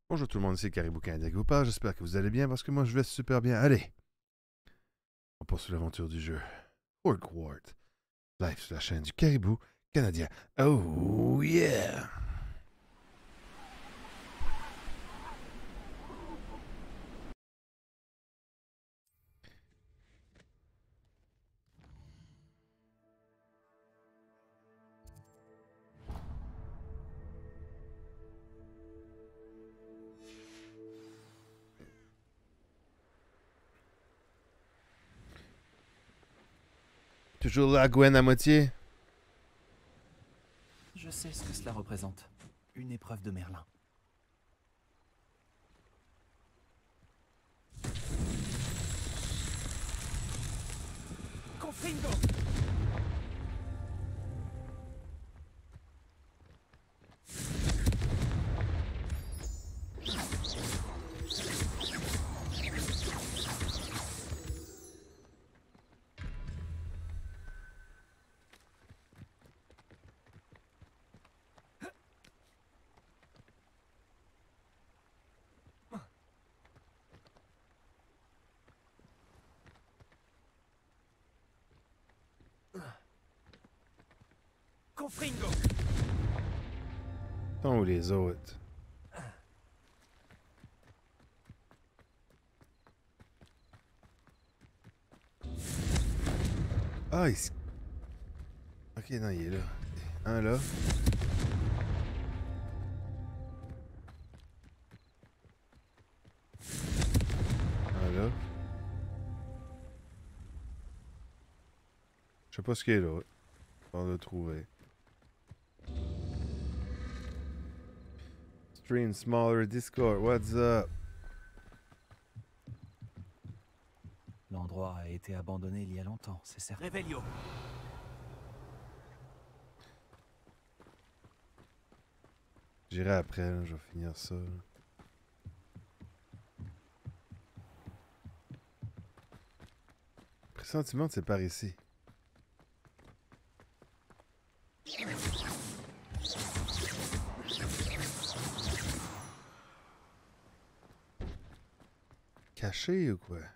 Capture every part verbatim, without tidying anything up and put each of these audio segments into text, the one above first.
Bonjour tout le monde, c'est Caribou Canadien qui vous parle. J'espère que vous allez bien parce que moi je vais super bien. Allez, on poursuit l'aventure du jeu. Hogwarts, live sur la chaîne du Caribou Canadien. Oh yeah! Toujours là, Gwen à moitié? Je sais ce que cela représente. Une épreuve de Merlin. Confringo! Confringo! Sont où les autres? Ah, il... Ok, non, il est là. Un là. Un là. Je sais pas ce qu'il est là. On va le trouver. Stream smaller Discord, what's up? L'endroit a été abandonné il y a longtemps, c'est certain. Revelio! J'irai après, là, je vais finir ça. Là. Pressentiment, c'est par ici. Caché ou quoi?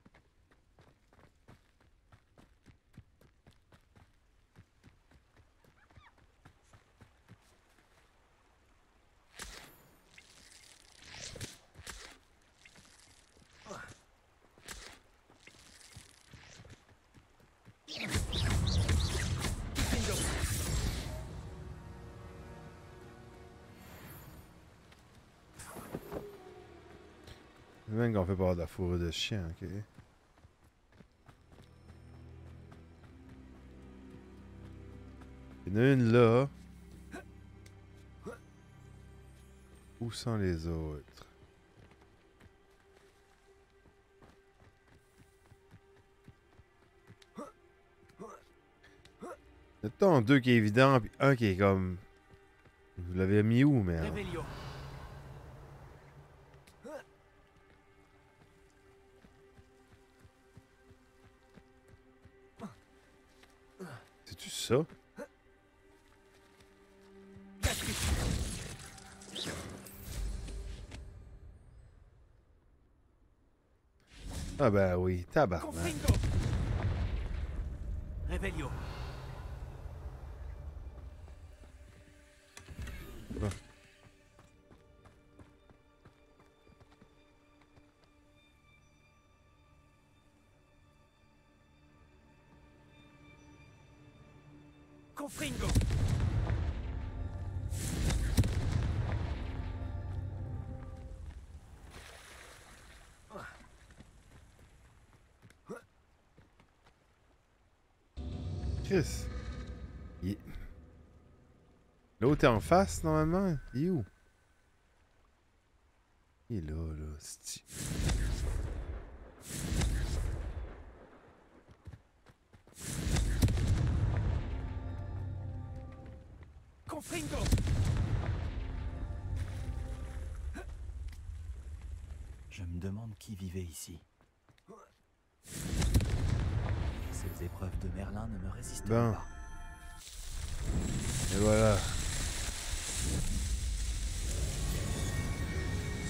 Même qu'on fait pas de la fourrure de chien, ok? Il y en a une là. Où sont les autres? Il y a tant deux qui est évident, puis un qui est comme... Vous l'avez mis où, merde? Revelio! C'est-tu ça? Ah ben oui, tabarnak. Confringo! Revelio! Bon. Confringo! Chris. Il... L'autre est en face, normalement. Il est où? Il est là, là. C'est... Confringo! Je me demande qui vivait ici. Ces épreuves de Merlin ne me résistent Bon. pas. Et voilà.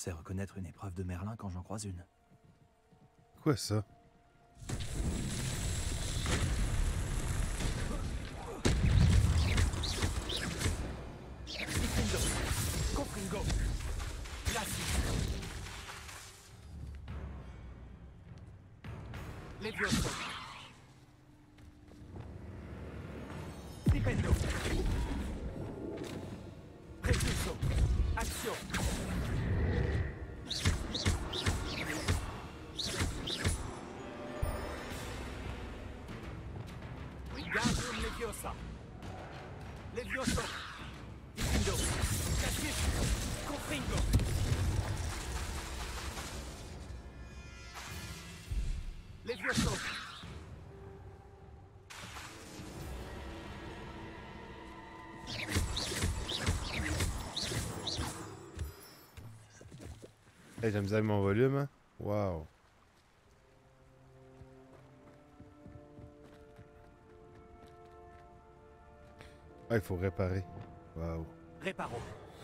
sais reconnaître une épreuve de Merlin quand j'en croise une. Quoi ça? Confringo. Levioso. Stipendo. Repulso. Action. Wingardium Leviosa. Levioso. Stipendo. Cassis. Confringo. Levioso. Hey, j'ai mis avec mon volume, hein? Wow. Ah, il faut réparer. Wow. Réparo.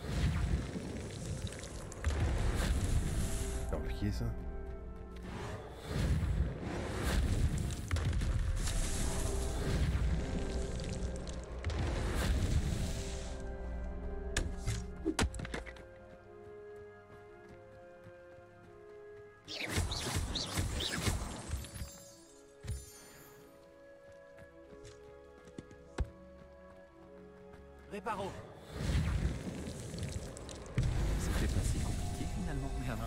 C'est compliqué ça. Réparo. C'était pas si compliqué finalement, Merlin.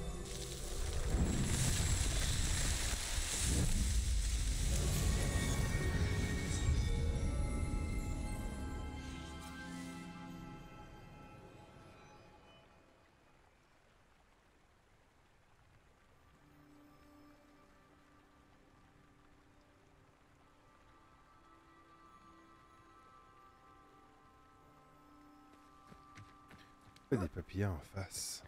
Il y a des papillons en face.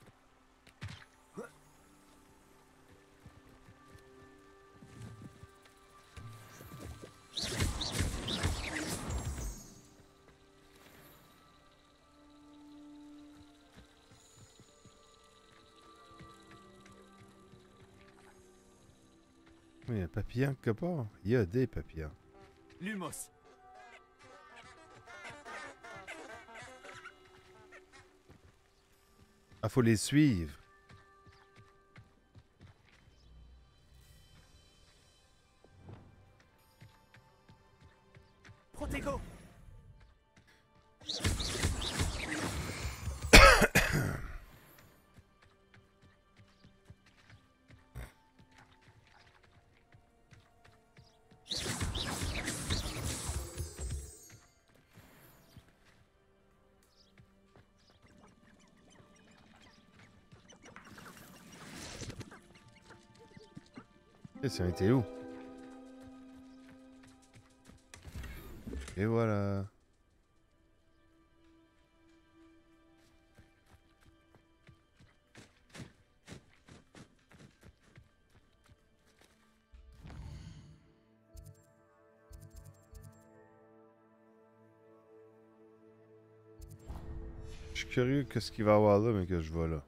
Oui, il y a un papillon quelque part. Il y a des papillons. Lumos. Ah, faut les suivre. Protego. Et ça était où? Et voilà. Je suis curieux de ce qu'il va y avoir là, mais que je vois là.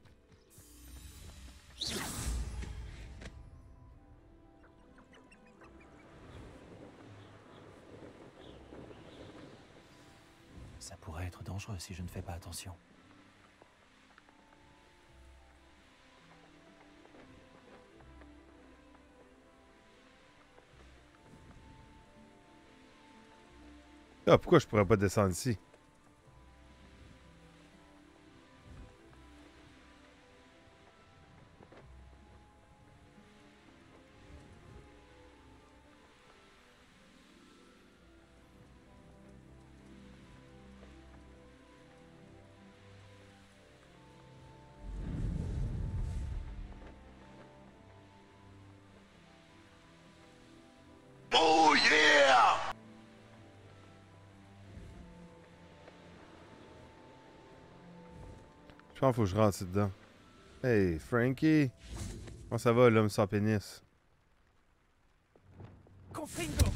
Ça pourrait être dangereux si je ne fais pas attention. Ah, pourquoi je pourrais pas descendre ici? Oh yeah! Je pense qu'il faut que je rentre dedans. Hey, Frankie! Comment ça va, l'homme sans pénis? Confringo.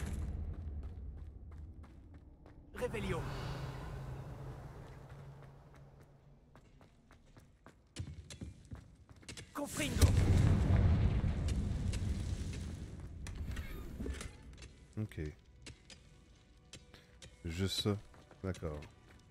Revelio. Confringo. Ok. Juste ça. D'accord.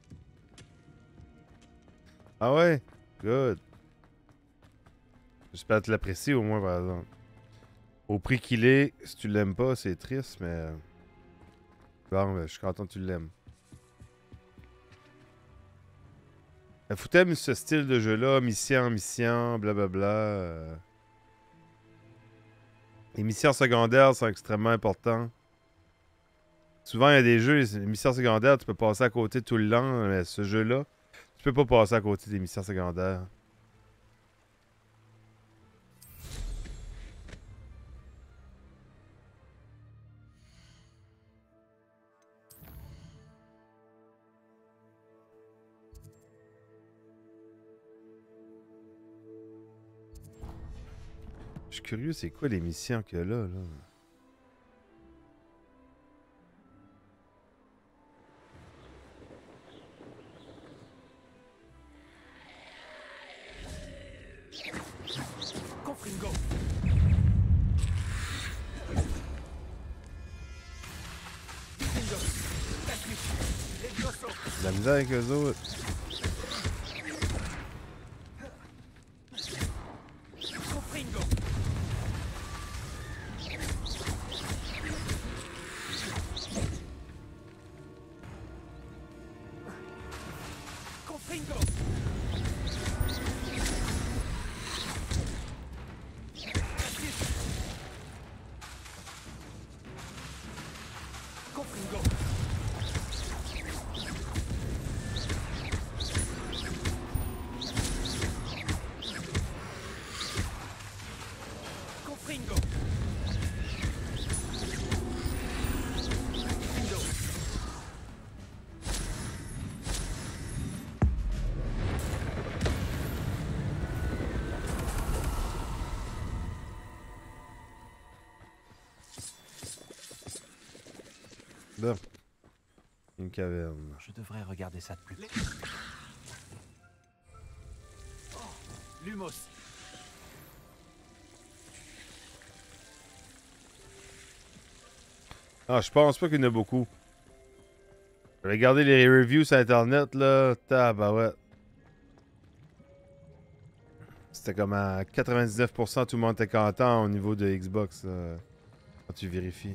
Ah ouais? Good. J'espère que tu l'apprécies au moins, par exemple. Au prix qu'il est, si tu l'aimes pas, c'est triste, mais... Bon, ben, je suis content que tu l'aimes. Faut t'aimer ce style de jeu-là, mission en mission, blablabla. Euh... Les missions secondaires sont extrêmement importantes. Souvent, il y a des jeux, les missions secondaires, tu peux passer à côté tout le long, mais ce jeu-là, tu peux pas passer à côté des missions secondaires. Je suis curieux, c'est quoi les missions qu'il y a là, là? Confringo. La misère avec eux autres. Confringo. Confringo. Confringo. Confringo. Là. Une caverne. Je devrais regarder ça de plus près. Oh, Lumos. Ah, je pense pas qu'il y en a beaucoup. Regardez les reviews sur internet, là. Tabarouette. C'était comme à quatre-vingt-dix-neuf pour cent tout le monde était content au niveau de Xbox, là, quand tu vérifies.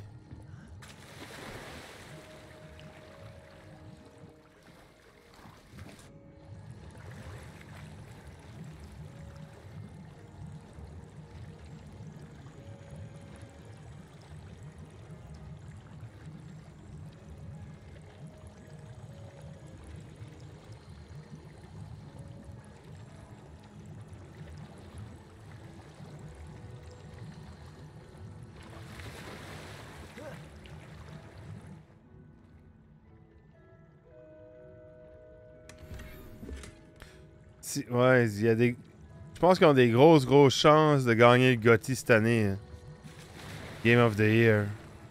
Si, ouais, il y a des... Je pense qu'ils ont des grosses, grosses chances de gagner le G O T Y cette année. Hein. Game of the Year.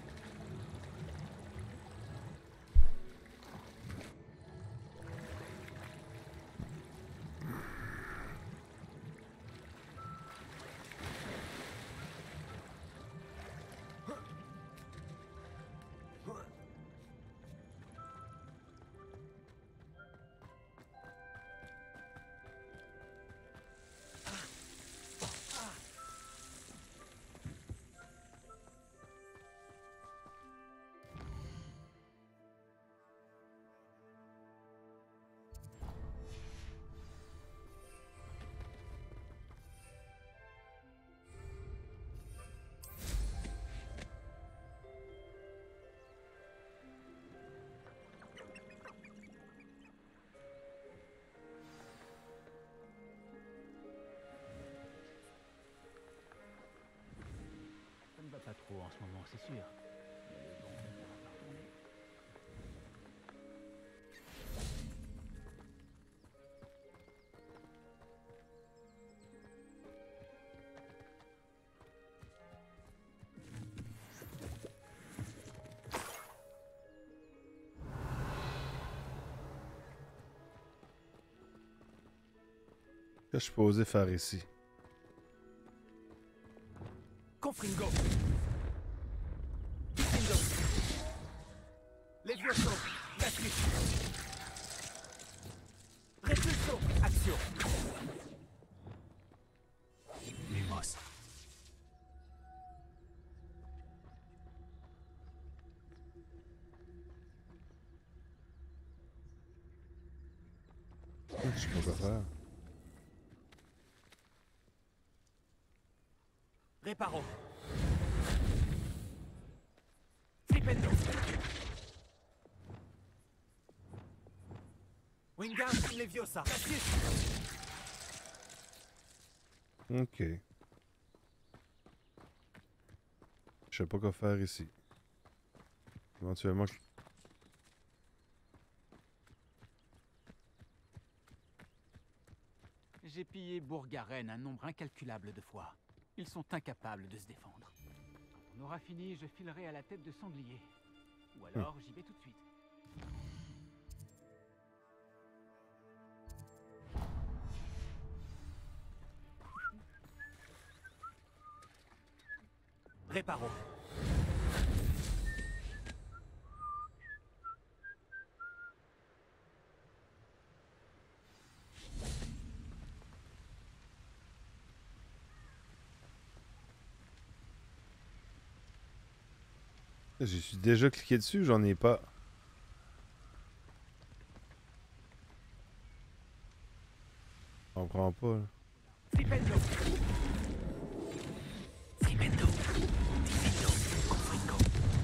Ça ne va pas trop en ce moment, c'est sûr. Mais bon, on va pas retourner. Qu'est-ce que je suis posé faire ici? Confringo. Confringo. Levioso. Bastus. Repulso. Action. Lumos. Je sais pas quoi faire. Reparo. Flipendo. Wingam Leviosa. Bastus. Ok. Je sais pas quoi faire ici. Éventuellement. J'ai pillé Bourg-Garenne un nombre incalculable de fois. Ils sont incapables de se défendre. Quand on aura fini, je filerai à la tête de sanglier. Ou alors, j'y vais tout de suite. Reparo. Je suis déjà cliqué dessus, j'en ai pas. Je comprends pas. Là. Flipendo. Flipendo. Flipendo. Confringo.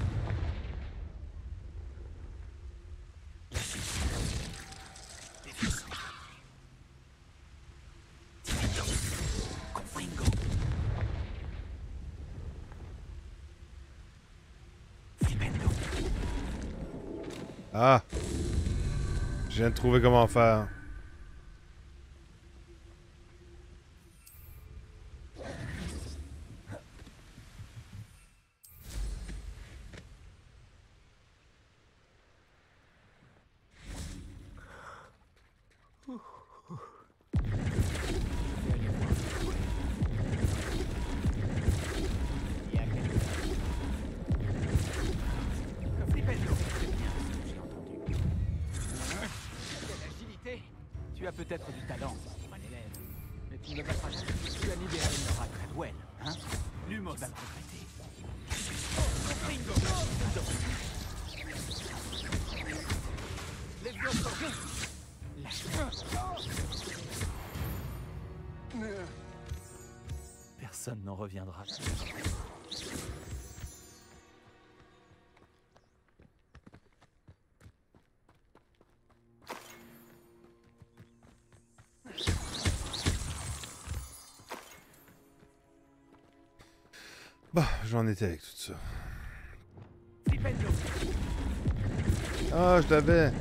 Levioso. Flipendo. Confringo. Flipendo. Ah! Je viens de trouver comment faire. Il y a quelqu'un. Flipendo. C'est bien ce que j'ai entendu. Quelle agilité! Tu as peut-être du talent pour un élève, mais tu ne battras jamais. Tu as libéré Nora Treadwell, hein? Lumos. Tu vas le regretter. Confringo. Levioso. Personne n'en reviendra. Bah, j'en étais avec tout ça. Flipendo. Ah, je l'avais!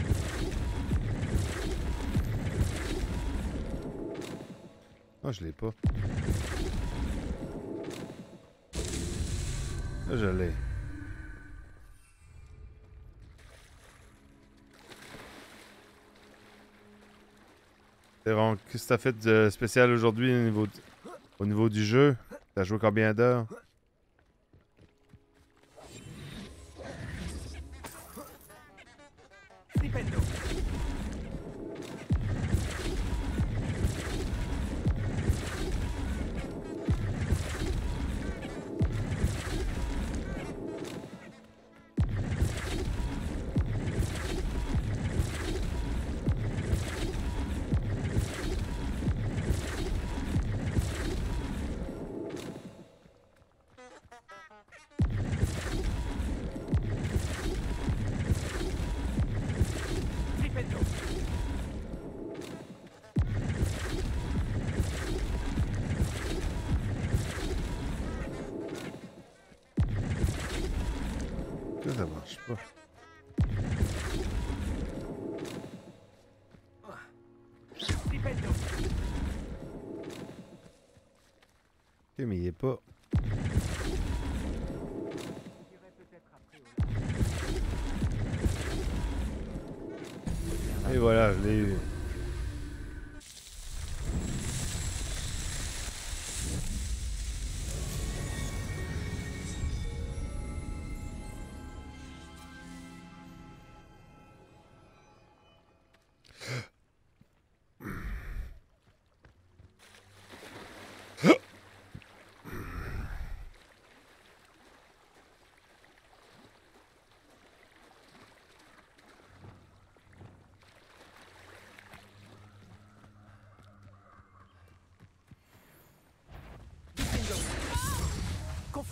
Ah, je l'ai pas. Là, je l'ai. C'est bon. Qu'est-ce que t'as fait de spécial aujourd'hui au niveau, d- au niveau du jeu? T'as joué combien d'heures? Flipendo. Flipendo. Ça, ça marche pas. Flipendo. Ok, mais il est pas. J'irai peut-être après au large. Et voilà, je l'ai eu.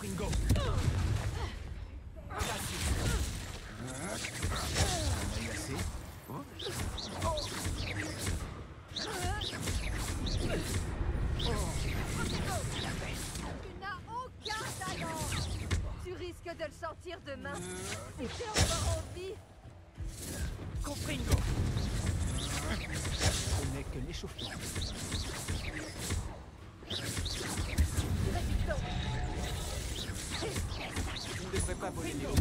Confringo. Tu n'as aucun talent. Tu risques de le sentir demain. Si t'es encore en vie. Confringo. Ce n'est que l'échauffement. Résistance. Tu ne devrais pas voler les hauts.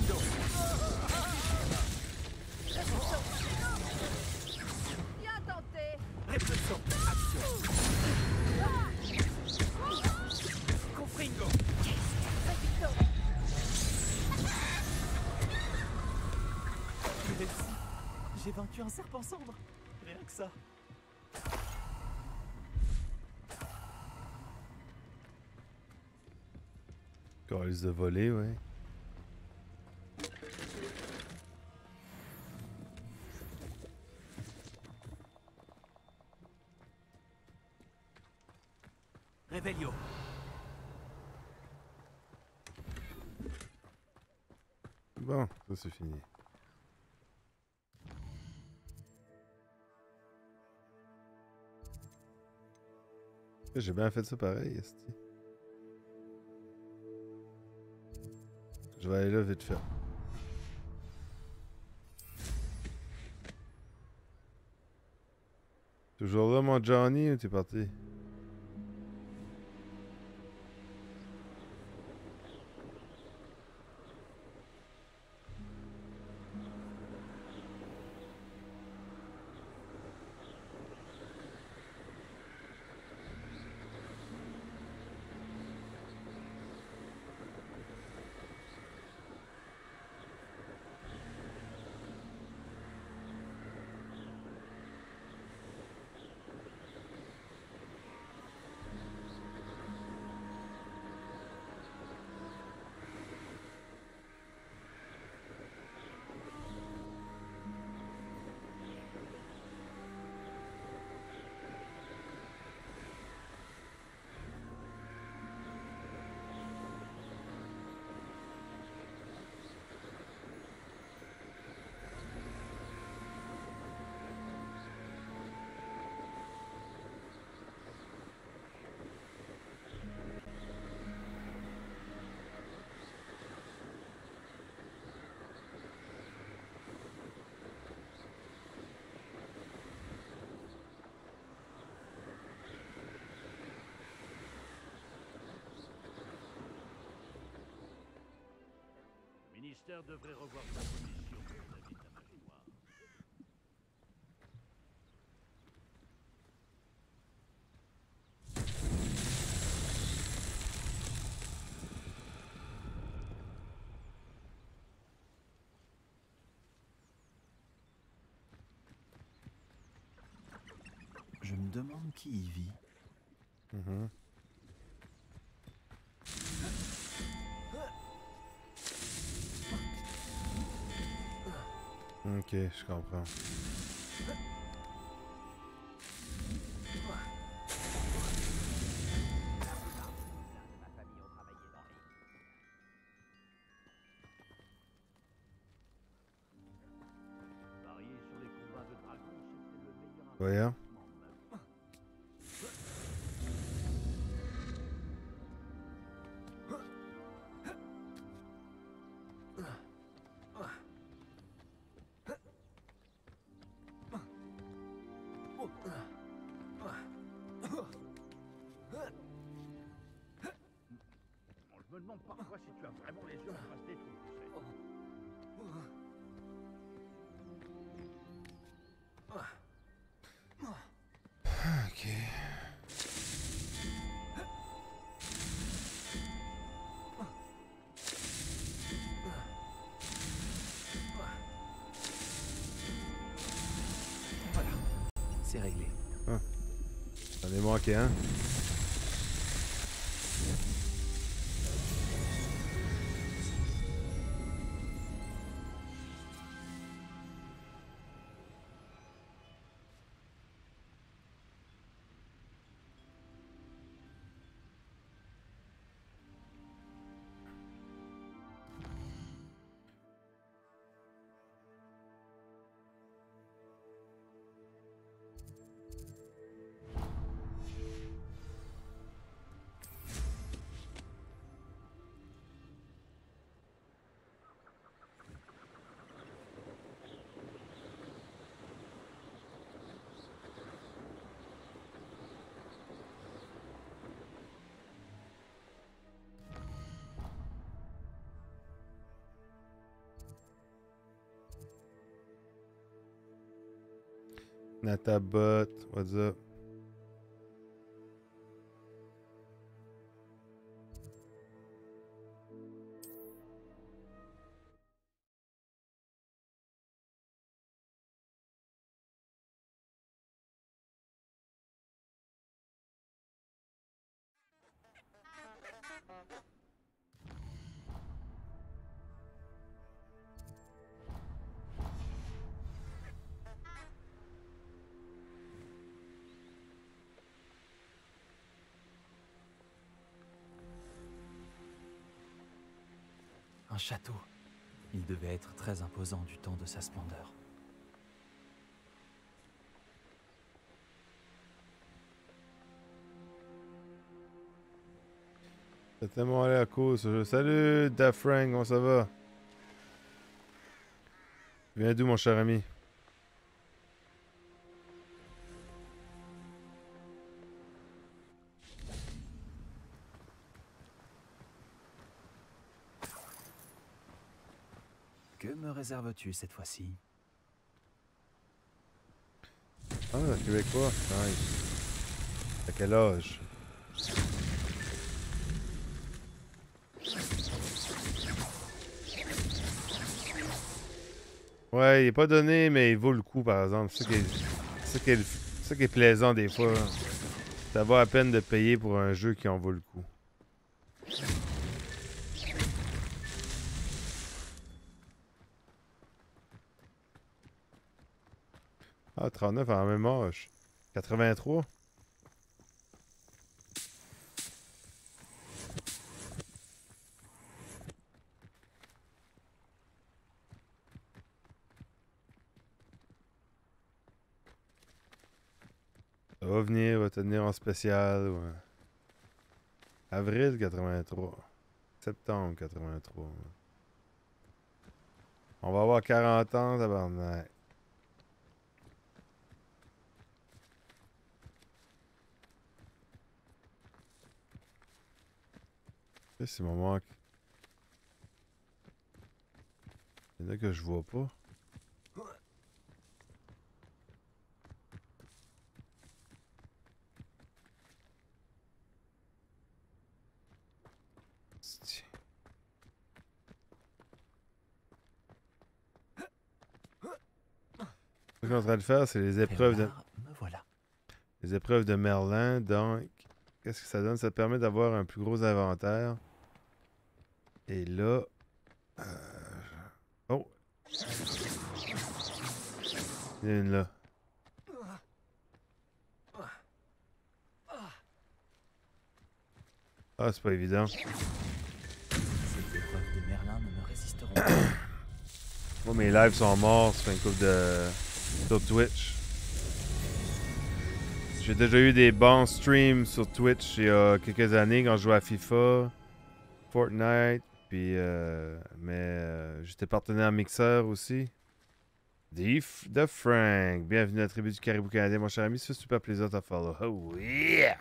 Résistance. Bien tenté. Répulsion. Action. Confringo. Résistance. Merci. J'ai vaincu un serpent sombre. Rien que ça. Calice de voler, ouais. Revelio. Bon, ça c'est fini. J'ai bien fait ça pareil, esti. Je vais aller là vite fait. Toujours là mon Johnny ou t'es parti? Le ministère devrait revoir sa position vis-à-vis de la magie noire. Je me demande qui y vit. Mhm. Ok, je comprends. Parier sur les combats de dragons, c'était le meilleur Voyons. investissement de ma vie. Bon, je me demande parfois si tu as vraiment les yeux pour rester trop tu sais. Ok. Voilà. C'est réglé. J'en ai manqué un. Natabot, what's up? Un château. Il devait être très imposant du temps de sa splendeur. C'est tellement allé à cause. ce jeu. Salut, Dafrang, comment ça va? Tu viens d'où, mon cher ami? Que me réserves-tu cette fois-ci? Ah, un Québécois. Nice. À quel âge? Ouais, il est pas donné, mais il vaut le coup, par exemple. C'est ça qui est, c'est ça qui est, c'est ça qui est plaisant des fois. Ça vaut la peine de payer pour un jeu qui en vaut le coup. Ah, trente-neuf en même âge. quatre-vingt-trois. Ça va venir, va tenir en spécial. Ouais. Avril quatre-vingt-trois. Septembre quatre-vingt-trois. On va avoir quarante ans, tabarnak. C'est mon manque. Il y en a que je vois pas. C'est- Ce qu'on est en train de faire, c'est les épreuves de, Féolard, me voilà. les épreuves de Merlin. Donc, qu'est-ce que ça donne? Ça te permet d'avoir un plus gros inventaire. Et là... euh, Oh! Il y en a une là. Ah, c'est pas évident. Ces épreuves de Merlin ne me résisteront pas. Moi, mes lives sont morts. Ça fait une couple de... sur Twitch. J'ai déjà eu des bons streams sur Twitch il y a quelques années quand je jouais à FIFA, Fortnite, puis euh, mais euh, j'étais partenaire mixeur aussi. Dif de Frank, bienvenue à la tribu du Caribou canadien, mon cher ami, ça fait super plaisir de te follow. Oh yeah!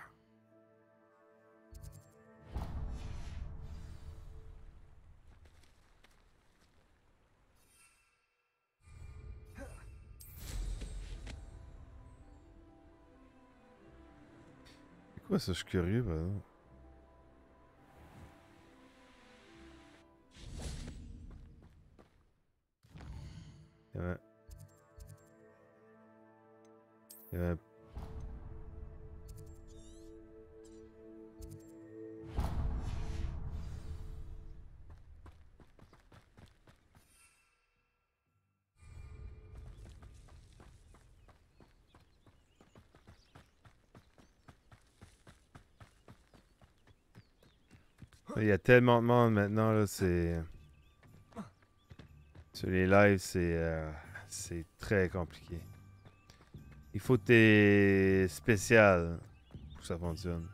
C'est quoi ça? Je suis curieux, par exemple. Il y avait... Il y avait... Il y a tellement de monde maintenant, là, c'est... Sur les lives, c'est euh, c'est très compliqué. Il faut que t'es spécial pour que ça fonctionne.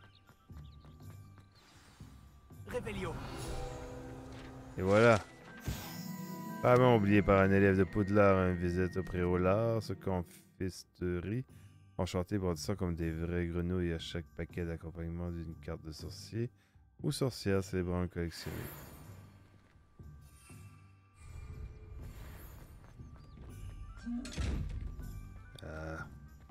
Revelio. Et voilà. Pas vraiment oublié par un élève de Poudlard une visite au Préolard, ce confisterie. Enchanté pour dire ça comme des vraies grenouilles à chaque paquet d'accompagnement d'une carte de sorcier ou sorcière célébrant un collectionné. Ah.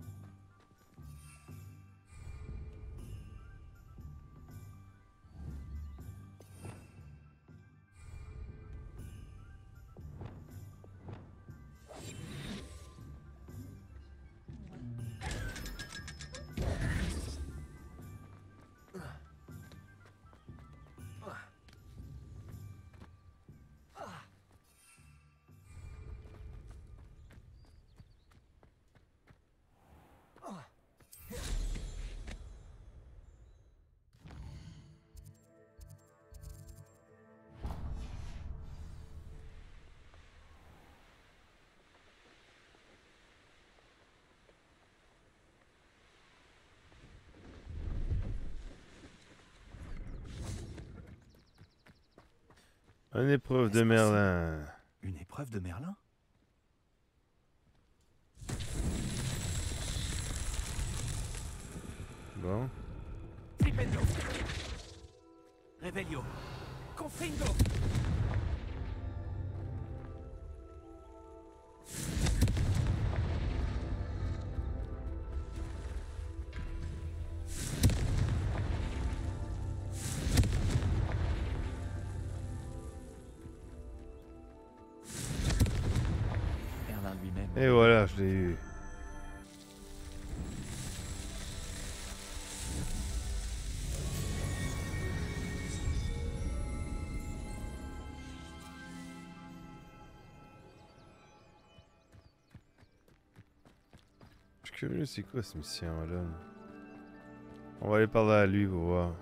Une épreuve de Est-ce possible? Merlin. Une épreuve de Merlin? Bon. Flipendo. Revelio. Confringo. Merlin lui-même. Et voilà, je l'ai eu. Je suis curieux, c'est quoi cette mission-là? On va aller parler à lui pour voir.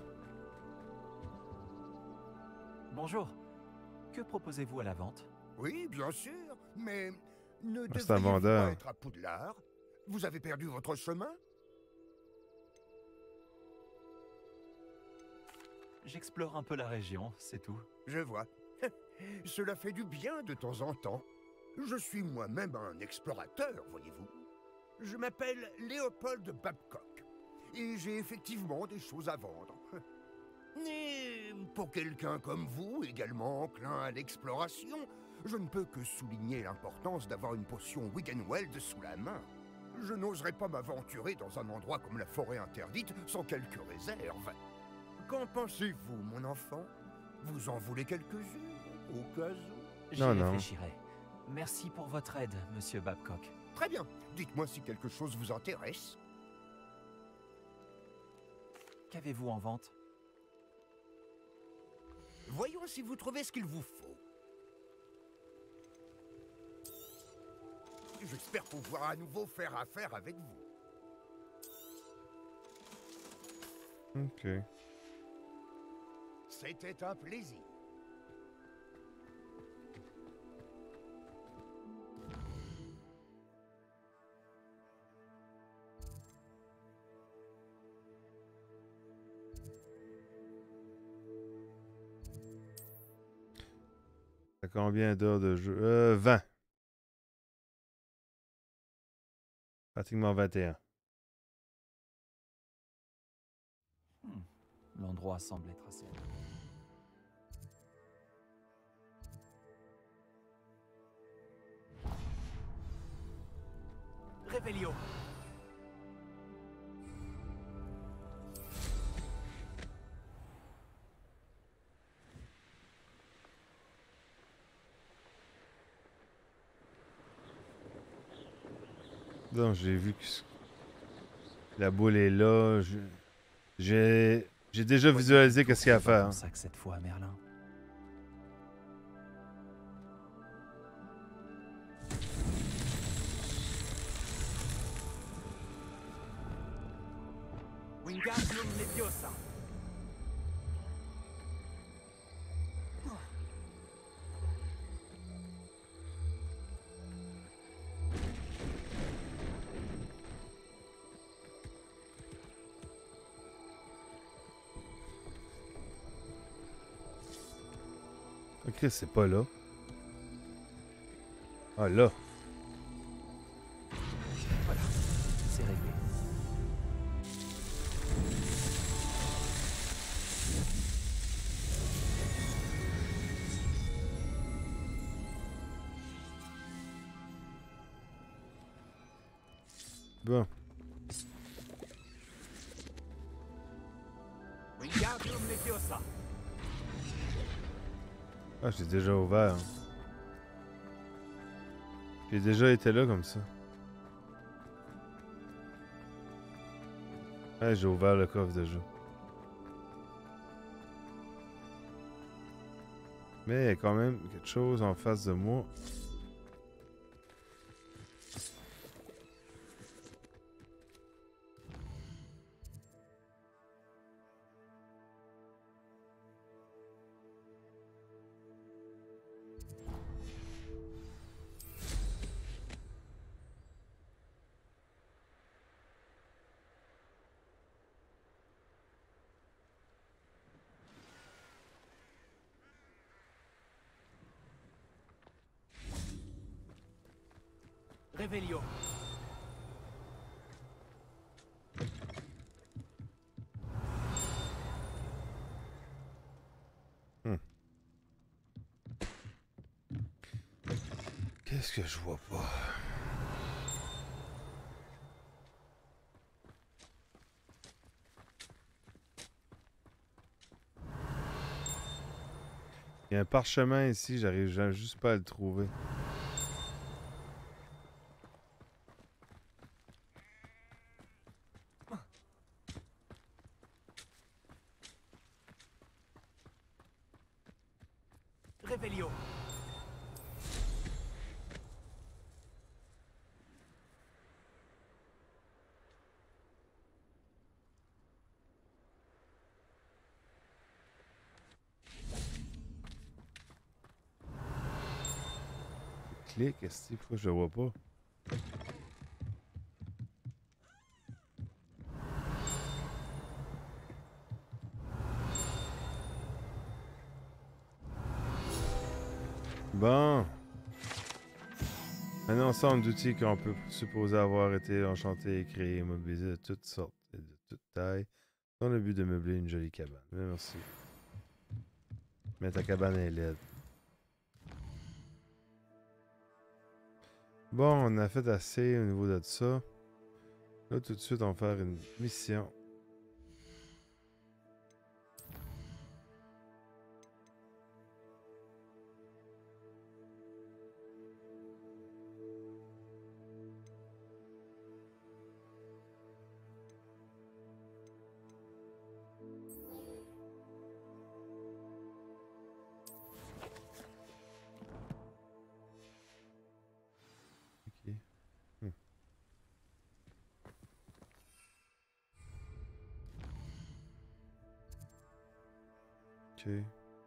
Bonjour. Que proposez-vous à la vente? Oui, bien sûr, mais ne Ah, c'est un devriez-vous vendeur. pas être à Poudlard? Vous avez perdu votre chemin? J'explore un peu la région, c'est tout. Je vois. Cela fait du bien de temps en temps. Je suis moi-même un explorateur, voyez-vous. Je m'appelle Léopold Babcock, et j'ai effectivement des choses à vendre. Et pour quelqu'un comme vous, également enclin à l'exploration, je ne peux que souligner l'importance d'avoir une potion Wiggenweld sous la main. Je n'oserais pas m'aventurer dans un endroit comme la forêt interdite sans quelques réserves. Qu'en pensez-vous, mon enfant? Vous en voulez quelques-unes, au cas où? J'y Non, non. réfléchirai. Merci pour votre aide, monsieur Babcock. Très bien. Dites-moi si quelque chose vous intéresse. Qu'avez-vous en vente? Voyons si vous trouvez ce qu'il vous faut. J'espère pouvoir à nouveau faire affaire avec vous. Ok. C'était un plaisir. T'as combien d'heures de jeu? Euh, vingt. Pratiquement vingt et un. Hmm. L'endroit semble être assez... Revelio. Donc, j'ai vu que la boule est là. je- J'ai j'ai déjà visualisé qu'est-ce qu'il y a à faire. hein. Sac cette fois, Merlin. Wingardium Leviosa. Ok, c'est pas là. Ah, là. Voilà, c'est réglé. Bon. Wingardium Leviosa. Ah, j'ai déjà ouvert. hein. J'ai déjà été là comme ça. Ouais, j'ai ouvert le coffre déjà. Mais il y a quand même quelque chose en face de moi. Revelio. Qu'est-ce que je vois pas? Il y a un parchemin ici, j'arrive juste pas à le trouver. Revelio. Clique, est-ce que pourquoi je le vois pas? Bon. Un ensemble d'outils qu'on peut supposer avoir été enchantés et créés et mobilisés de toutes sortes et de toutes tailles dans le but de meubler une jolie cabane. Bien, merci. Mais ta cabane est laide. Bon, on a fait assez au niveau de ça. Là, tout de suite, on va faire une mission. Ok. Hmm. Ok.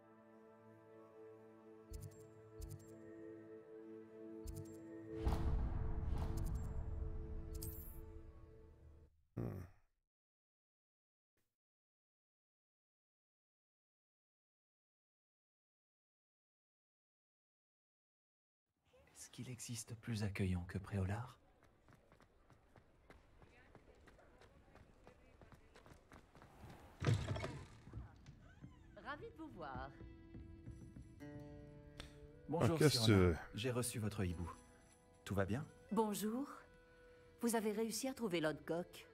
Hmm. Est-ce qu'il existe plus accueillant que Préolard? Ravi de vous voir. Bonjour, Ah, qu'est-ce que tu Sirona. veux? J'ai reçu votre hibou. Tout va bien? Bonjour. Vous avez réussi à trouver Lodgok?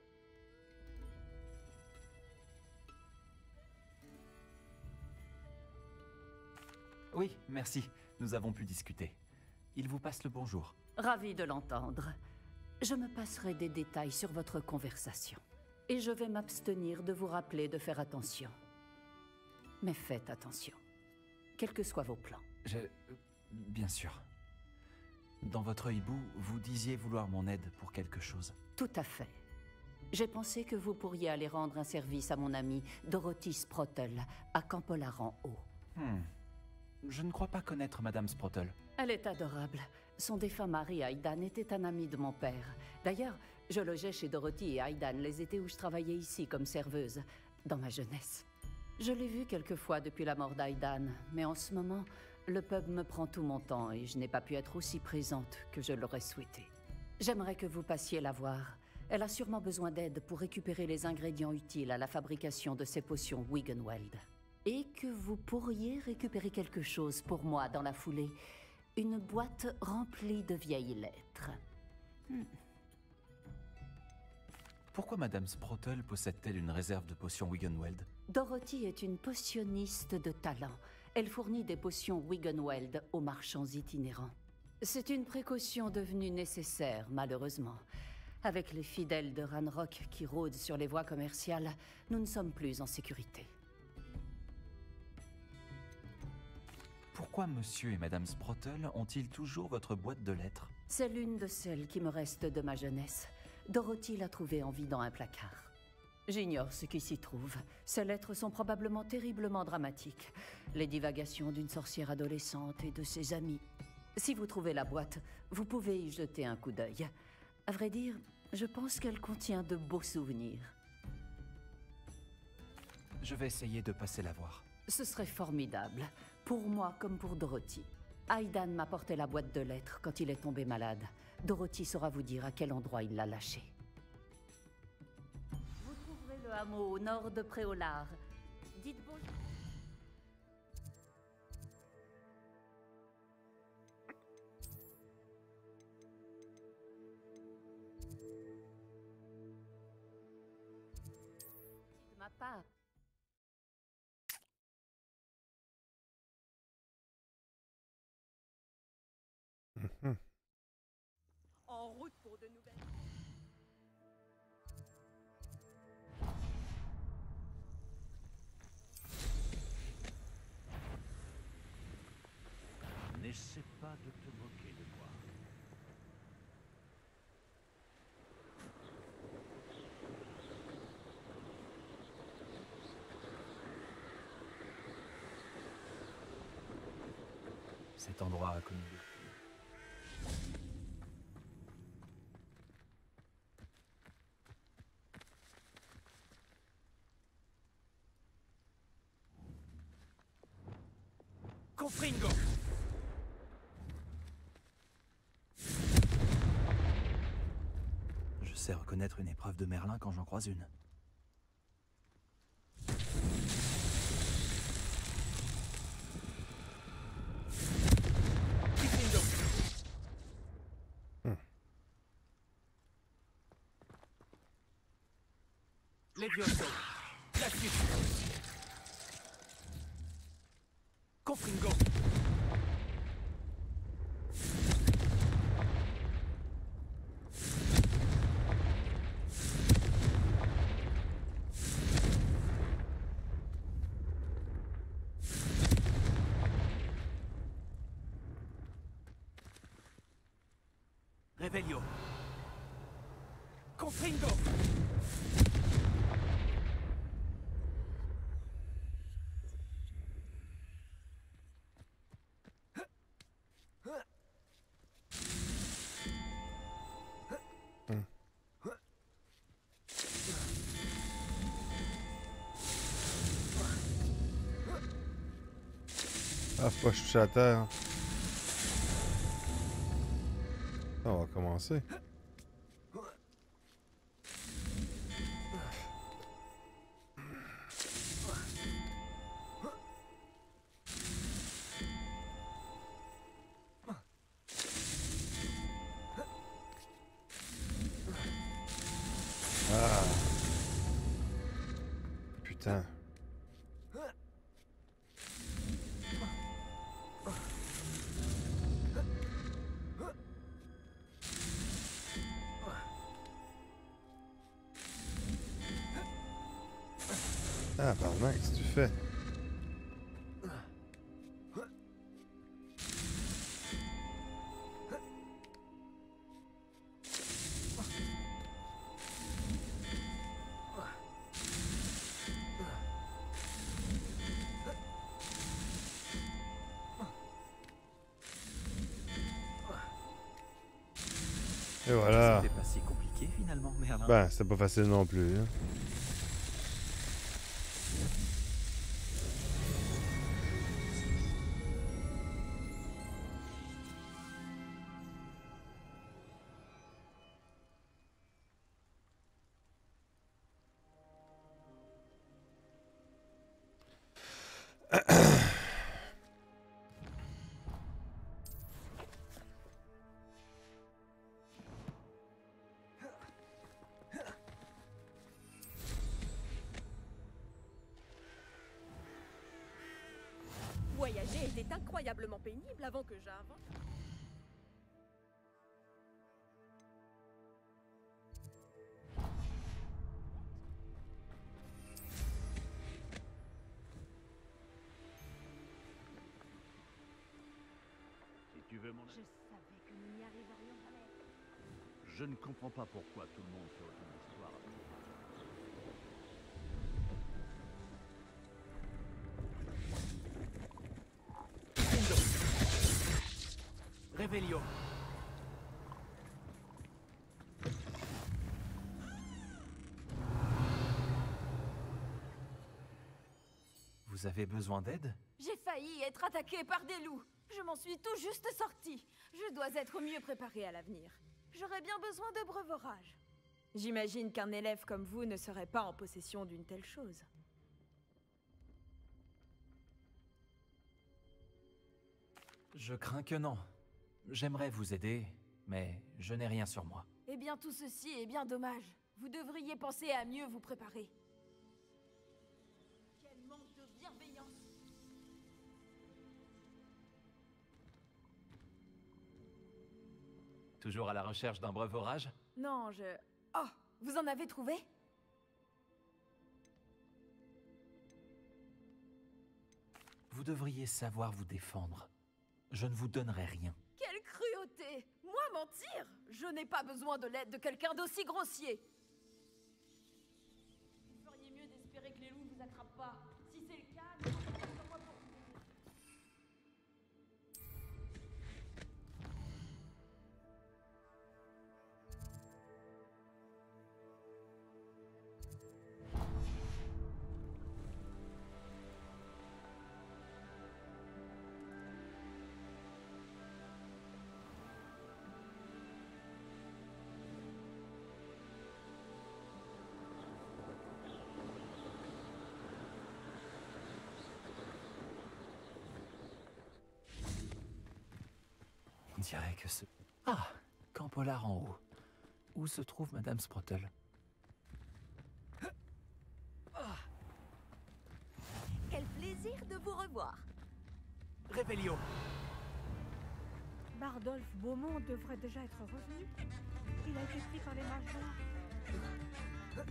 Oui, merci. Nous avons pu discuter. Il vous passe le bonjour. Ravi de l'entendre. Je me passerai des détails sur votre conversation. Et je vais m'abstenir de vous rappeler de faire attention. Mais faites attention. Quels que soient vos plans. Je... euh, Bien sûr. Dans votre hibou, vous disiez vouloir mon aide pour quelque chose. Tout à fait. J'ai pensé que vous pourriez aller rendre un service à mon amie Dorothy Sprottle, à Campolaran-Haut. Hmm. Je ne crois pas connaître Madame Sprottle. Elle est adorable. Son défunt mari, Aidan, était un ami de mon père. D'ailleurs, je logeais chez Dorothy et Aidan les étés où je travaillais ici comme serveuse, dans ma jeunesse. Je l'ai vue quelques fois depuis la mort d'Aidan, mais en ce moment, le pub me prend tout mon temps et je n'ai pas pu être aussi présente que je l'aurais souhaité. J'aimerais que vous passiez la voir. Elle a sûrement besoin d'aide pour récupérer les ingrédients utiles à la fabrication de ces potions Wiggenweld. Et que vous pourriez récupérer quelque chose pour moi dans la foulée. Une boîte remplie de vieilles lettres. Hmm. Pourquoi Madame Sprottle possède-t-elle une réserve de potions Wiggenweld? Dorothy est une potionniste de talent. Elle fournit des potions Wiggenweld aux marchands itinérants. C'est une précaution devenue nécessaire, malheureusement. Avec les fidèles de Ranrock qui rôdent sur les voies commerciales, nous ne sommes plus en sécurité. Pourquoi Monsieur et Madame Sprottle ont-ils toujours votre boîte de lettres? C'est l'une de celles qui me restent de ma jeunesse. Dorothy l'a trouvée en vidant un placard. J'ignore ce qui s'y trouve. Ces lettres sont probablement terriblement dramatiques. Les divagations d'une sorcière adolescente et de ses amis. Si vous trouvez la boîte, vous pouvez y jeter un coup d'œil. À vrai dire, je pense qu'elle contient de beaux souvenirs. Je vais essayer de passer la voir. Ce serait formidable, pour moi comme pour Dorothy. Aidan m'apportait la boîte de lettres quand il est tombé malade. Dorothy saura vous dire à quel endroit il l'a lâché. Vous trouverez le hameau au nord de Préolard. Dites bonjour. De ma part. Mhm. En route pour de nouvelles. N'essaie pas de te moquer de moi. Cet endroit a connu. Confringo. Je sais reconnaître une épreuve de Merlin quand j'en croise une. Confringo. Hmm. Levioso. Là-dessus. Confringo. Revelio. Confringo. Ah, faut pas que je touche à terre. On va commencer. Ah. Putain. Ah, pardon, qu'est-ce que tu fais? Et voilà. C'était pas si compliqué finalement, Merlin. Ben, c'était pas facile non plus. Hein. Voyager était incroyablement pénible avant que j'invente. Si tu veux mon Je aide, savais que nous n'y arriverions jamais. je ne comprends pas pourquoi tout le monde fait autant d'histoire. Revelio. Vous avez besoin d'aide? J'ai failli être attaqué par des loups. Je m'en suis tout juste sortie. Je dois être mieux préparée à l'avenir. J'aurais bien besoin de breuvage. J'imagine qu'un élève comme vous ne serait pas en possession d'une telle chose. Je crains que non. J'aimerais vous aider, mais je n'ai rien sur moi. Eh bien, tout ceci est bien dommage. Vous devriez penser à mieux vous préparer. Quel manque de bienveillance! Toujours à la recherche d'un breuvage? Non, je... Oh, vous en avez trouvé? Vous devriez savoir vous défendre. Je ne vous donnerai rien. Quelle cruauté! Moi mentir? Je n'ai pas besoin de l'aide de quelqu'un d'aussi grossier. Vous feriez mieux d'espérer que les loups ne vous attrapent pas. Si c'est le cas, nous comptons sur moi pour vous aider. On dirait que ce... Ah, Camp Polar en haut. Où se trouve Madame Sprottle? Quel plaisir de vous revoir. Revelio. Bardolph Beaumont devrait déjà être revenu. Il a été pris par les mages noirs.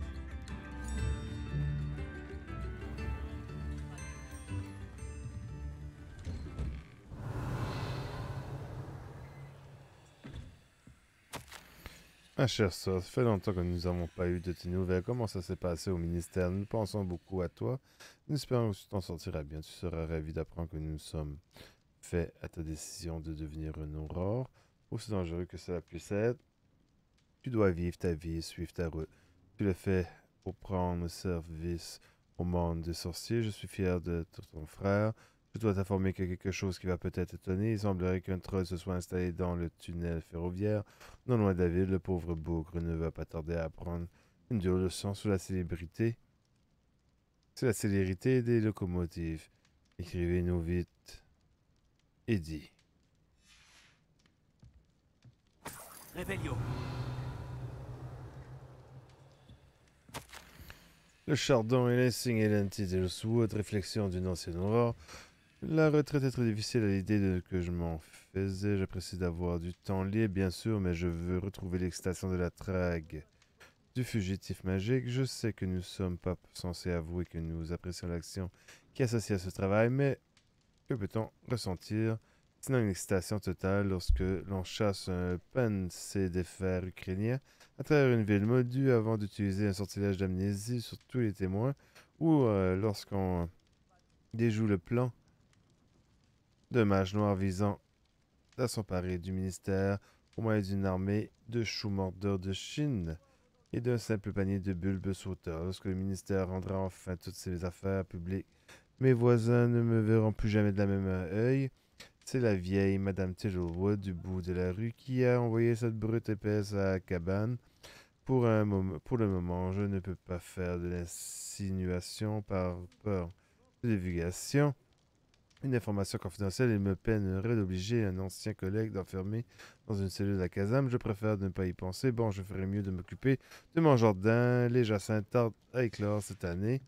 Ma chère sœur, ça fait longtemps que nous n'avons pas eu de tes nouvelles. Comment ça s'est passé au ministère? Nous pensons beaucoup à toi. Nous espérons que tu t'en sortiras bien. Tu seras ravi d'apprendre que nous sommes faits à ta décision de devenir une aurore. Aussi dangereux que cela puisse être, tu dois vivre ta vie et suivre ta route. Tu le fais pour prendre service au monde des sorciers. Je suis fier de ton frère. Je dois t'informer que quelque chose qui va peut-être étonner. Il semblerait qu'un troll se soit installé dans le tunnel ferroviaire. Non loin de la ville, le pauvre bougre ne va pas tarder à apprendre une dure leçon sur la célébrité. C'est la célérité des locomotives. Écrivez-nous vite. Eddie. Revelio. Le chardon et l'insigne et l'anti-Wood, réflexion d'une ancienne aurore. La retraite est très difficile à l'idée de que je m'en faisais. J'apprécie d'avoir du temps libre, bien sûr, mais je veux retrouver l'excitation de la trague du fugitif magique. Je sais que nous ne sommes pas censés avouer que nous apprécions l'action qui est associée à ce travail, mais que peut-on ressentir? Sinon une excitation totale lorsque l'on chasse un pensée des fers ukrainien à travers une ville modue avant d'utiliser un sortilège d'amnésie sur tous les témoins, ou euh, lorsqu'on déjoue le plan d'un mage noir visant à s'emparer du ministère au moyen d'une armée de choux mordeurs de Chine et d'un simple panier de bulbes sauteurs. Lorsque le ministère rendra enfin toutes ses affaires publiques, mes voisins ne me verront plus jamais de la même œil. C'est la vieille Madame Tiddlewood du bout de la rue qui a envoyé cette brute épaisse à la cabane. Pour, un moment, pour le moment, je ne peux pas faire de l'insinuation par peur de divulgation. Une information confidentielle, il me peinerait d'obliger un ancien collègue d'enfermer dans une cellule à Kazam. Je préfère ne pas y penser. Bon, je ferais mieux de m'occuper de mon jardin. Les jacinthes tardent à éclore cette année.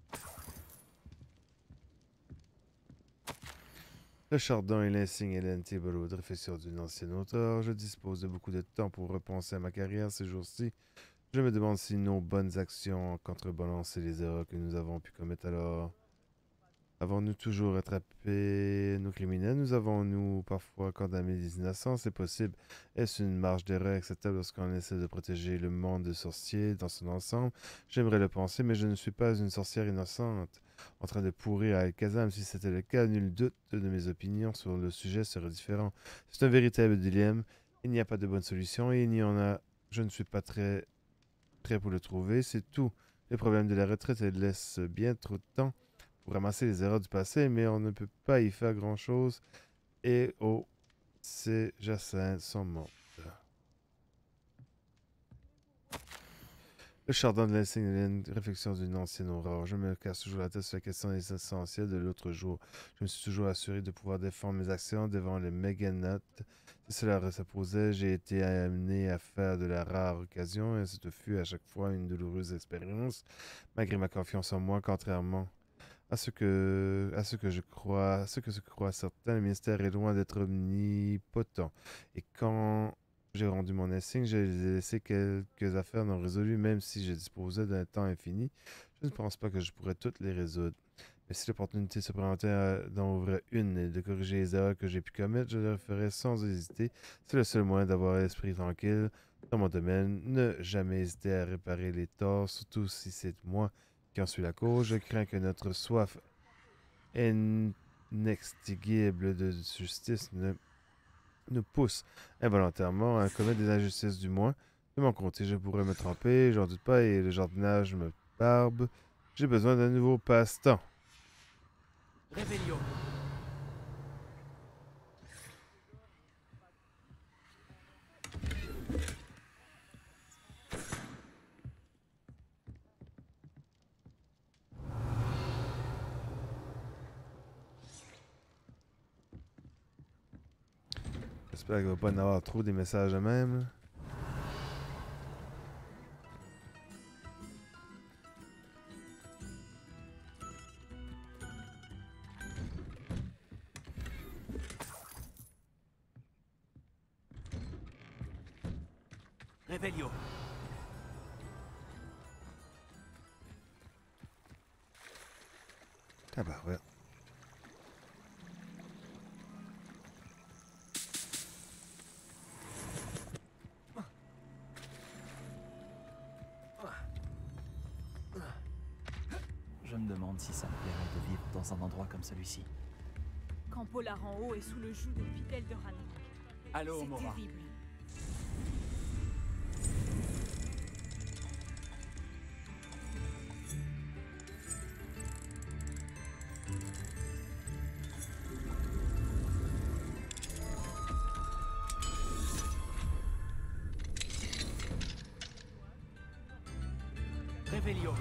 Le chardon et l'insigne Hélène Thibault, réflexion d'une ancienne auteure. Je dispose de beaucoup de temps pour repenser à ma carrière ces jours-ci. Je me demande si nos bonnes actions ont contrebalancé les erreurs que nous avons pu commettre alors. Avons-nous toujours attrapé nos criminels? Nous avons-nous parfois condamné des innocents? C'est possible. Est-ce une marge d'erreur acceptable lorsqu'on essaie de protéger le monde des sorciers dans son ensemble? J'aimerais le penser, mais je ne suis pas une sorcière innocente en train de pourrir à Al-Kazam. Si c'était le cas, nul doute de mes opinions sur le sujet seraient différentes. C'est un véritable dilemme. Il n'y a pas de bonne solution et il n'y en a. Je ne suis pas très prêt pour le trouver. C'est tout. Le problème de la retraite, elle laisse bien trop de temps pour ramasser les erreurs du passé, mais on ne peut pas y faire grand-chose. et au C. Jacinthe sont mortes. Le chardon de l'insigne, réflexion d'une ancienne aurore. Je me casse toujours la tête sur la question essentielle de l'autre jour. Je me suis toujours assuré de pouvoir défendre mes actions devant les Meganotes. Si cela se posait, j'ai été amené à faire de la rare occasion et ce fut à chaque fois une douloureuse expérience, malgré ma confiance en moi, contrairement à ce que, à ce que je crois, à ce que je crois certains, le ministère est loin d'être omnipotent. Et quand j'ai rendu mon insigne, j'ai laissé quelques affaires non résolues, même si je disposais d'un temps infini. Je ne pense pas que je pourrais toutes les résoudre. Mais si l'opportunité se présentait d'en ouvrir une et de corriger les erreurs que j'ai pu commettre, je le ferais sans hésiter. C'est le seul moyen d'avoir l'esprit tranquille dans mon domaine. Ne jamais hésiter à réparer les torts, surtout si c'est moi qui en suis la cause. Je crains que notre soif inextinguible de justice ne nous pousse involontairement à commettre des injustices du moins. De mon côté, je pourrais me tromper, j'en doute pas, et le jardinage me barbe. J'ai besoin d'un nouveau passe-temps. Revelio. J'espère qu'il va pas y en avoir trop des messages de même. Revelio. Tabarouette. Je me demande si ça me plairait de vivre dans un endroit comme celui-ci. Quand Polar en haut est sous le joug des fidèles de Rannoch. Allô, C'est Mora. terrible. Revelio.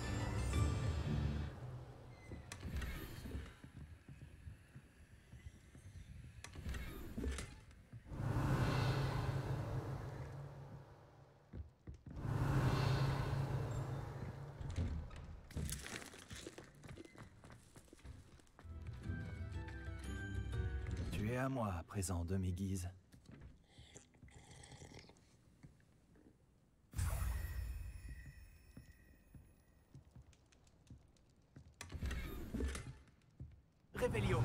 Tu es à moi à présent, de mes guises. Revelio.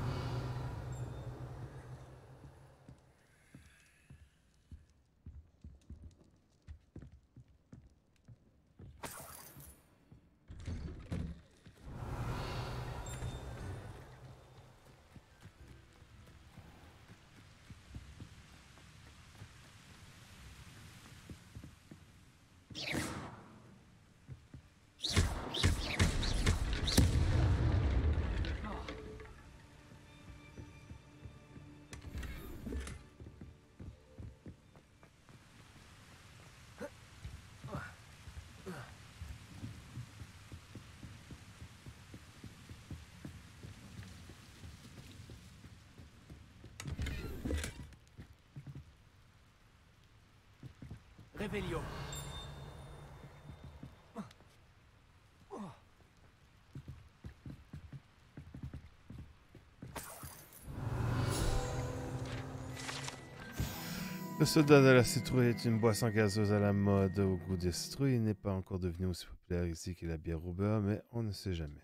Revelio. Le soda de la citrouille est une boisson gazeuse à la mode au goût des citrouilles. Il n'est pas encore devenu aussi populaire ici que la bière au beurre, mais on ne sait jamais.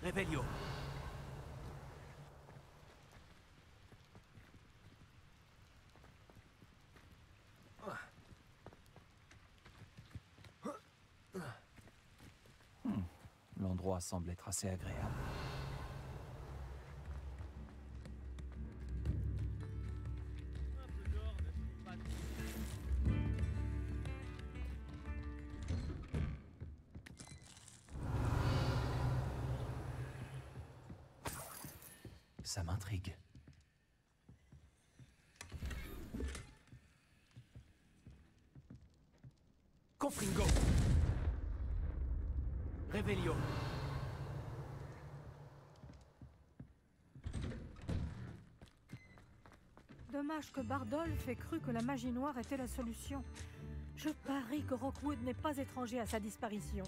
Revelio. Hmm, L'endroit semble être assez agréable. Ça m'intrigue. Confringo. Revelio. Dommage que Bardolph ait cru que la magie noire était la solution. Je parie que Rockwood n'est pas étranger à sa disparition.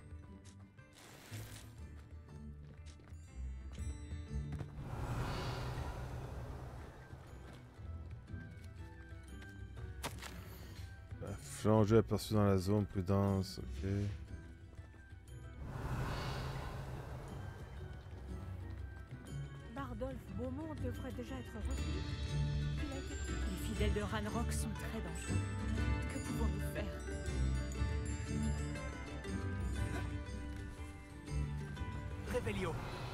Flanger aperçu dans la zone, prudence, ok. Bardolph Beaumont devrait déjà être revenu. Il a été... Les fidèles de Ranrock sont très dangereux. Que pouvons-nous faire? Revelio.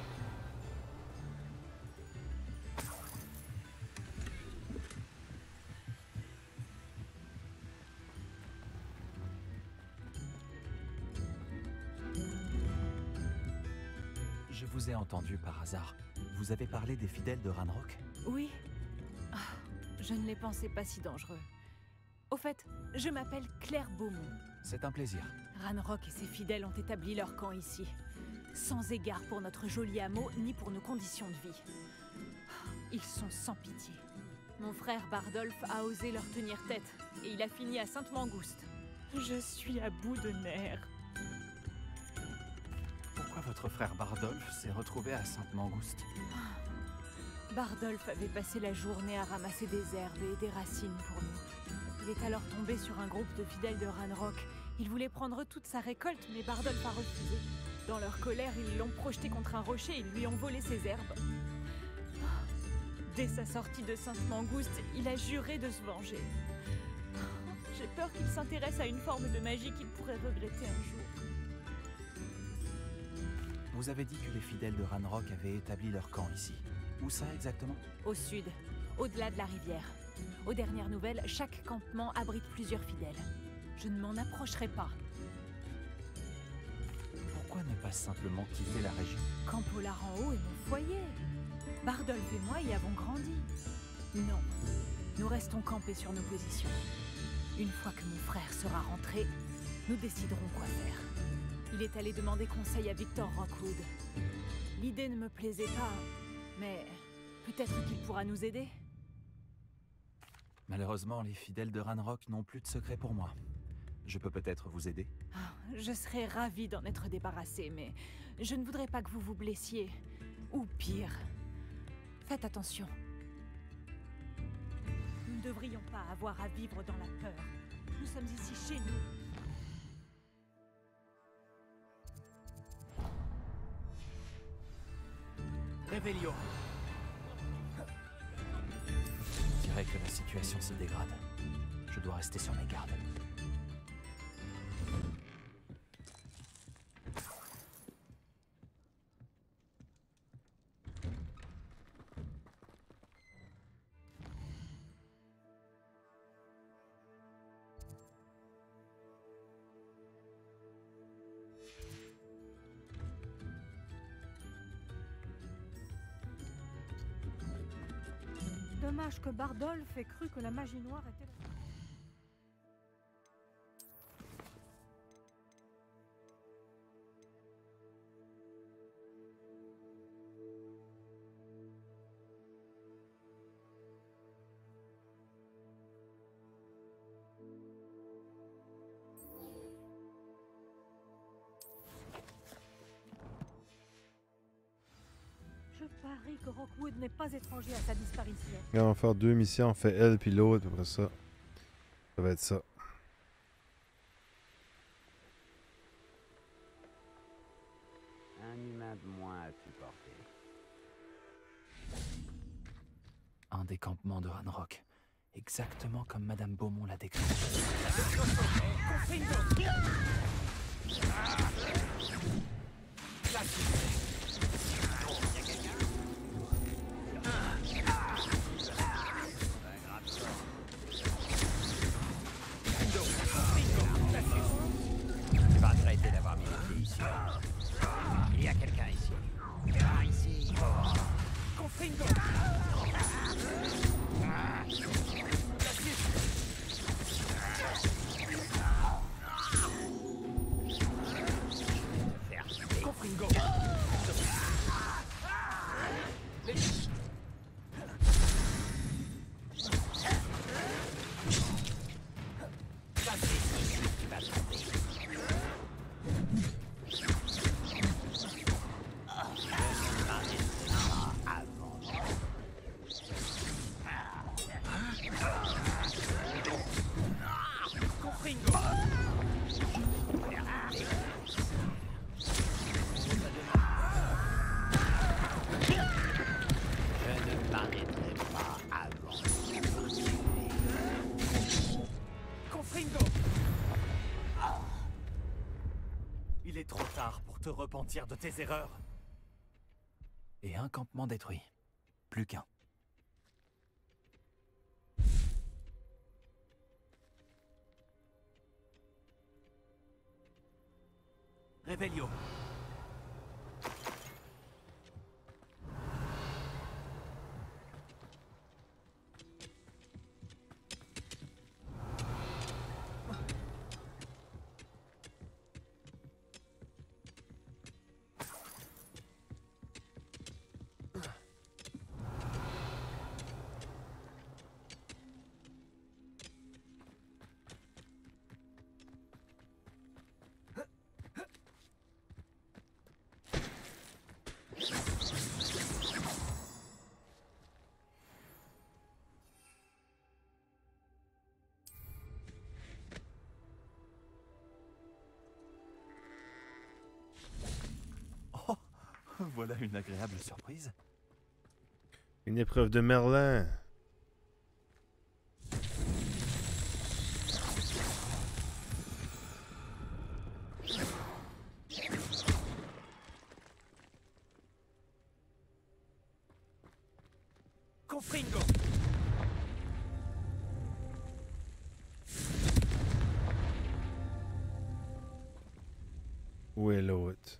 Je vous ai entendu par hasard. Vous avez parlé des fidèles de Ranrock? Oui. Ah, je ne les pensais pas si dangereux. Au fait, je m'appelle Claire Beaumont. C'est un plaisir. Ranrock et ses fidèles ont établi leur camp ici. Sans égard pour notre joli hameau, ni pour nos conditions de vie. Ils sont sans pitié. Mon frère Bardolph a osé leur tenir tête, et il a fini à Sainte-Mangouste. Je suis à bout de nerfs. Pourquoi votre frère Bardolph s'est retrouvé à Sainte-Mangouste? Bardolph avait passé la journée à ramasser des herbes et des racines pour nous. Il est alors tombé sur un groupe de fidèles de Ranrock. Il voulait prendre toute sa récolte, mais Bardolph a refusé. Dans leur colère, ils l'ont projeté contre un rocher et lui ont volé ses herbes. Dès sa sortie de Sainte-Mangouste, il a juré de se venger. J'ai peur qu'il s'intéresse à une forme de magie qu'il pourrait regretter un jour. Vous avez dit que les fidèles de Ranrock avaient établi leur camp ici. Où ça exactement? Au sud, au-delà de la rivière. Aux dernières nouvelles, chaque campement abrite plusieurs fidèles. Je ne m'en approcherai pas. Pourquoi ne pas simplement quitter la région? Campolar en haut est mon foyer. Bardolph et moi y avons grandi. Non, nous restons campés sur nos positions. Une fois que mon frère sera rentré, nous déciderons quoi faire. Il est allé demander conseil à Victor Rockwood. L'idée ne me plaisait pas, mais peut-être qu'il pourra nous aider. Malheureusement, les fidèles de Ranrock n'ont plus de secret pour moi. Je peux peut-être vous aider? Je serais ravie d'en être débarrassée, mais je ne voudrais pas que vous vous blessiez. Ou pire. Faites attention. Nous ne devrions pas avoir à vivre dans la peur. Nous sommes ici chez nous. Revelio. Je dirais que la situation se dégrade. Je dois rester sur mes gardes. Dommage que Bardolph ait cru que la magie noire était la... Je parie que Rockwood n'est pas étranger à sa disparition. Et on va faire deux missions, on fait elle puis l'autre, après ça. Ça va être ça. Un humain rien de moins à supporter. Un des campements de Ranrock. Exactement comme Madame Beaumont l'a décrit. Tu vas regretter d'avoir mis les pieds ici. Il y a quelqu'un ici. Par ici. Confringo. Confringo. Il est trop tard pour te repentir de tes erreurs. Et un campement détruit. Plus qu'un. Revelio. Voilà une agréable surprise. Une épreuve de Merlin. Confringo. Où est l'autre?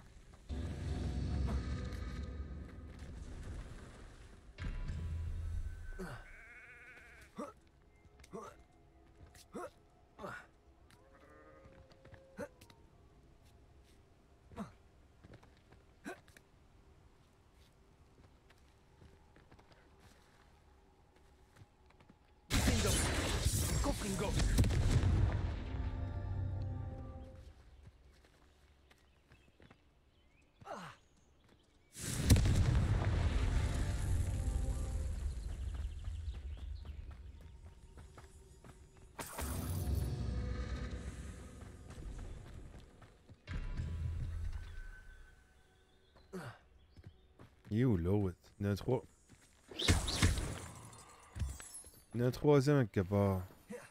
Confringo. Il est où l'autre? Il y en a trois. Il y en a un troisième quelque part.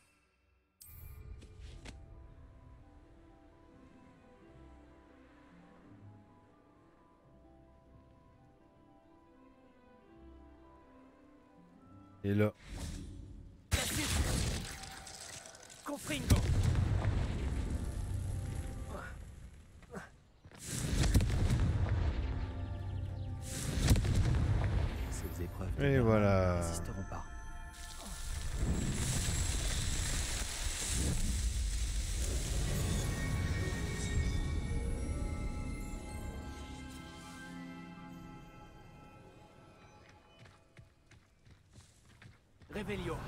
Et là. Confringo. Ces épreuves de Et Merlin voilà. n'existeront pas. Revelio.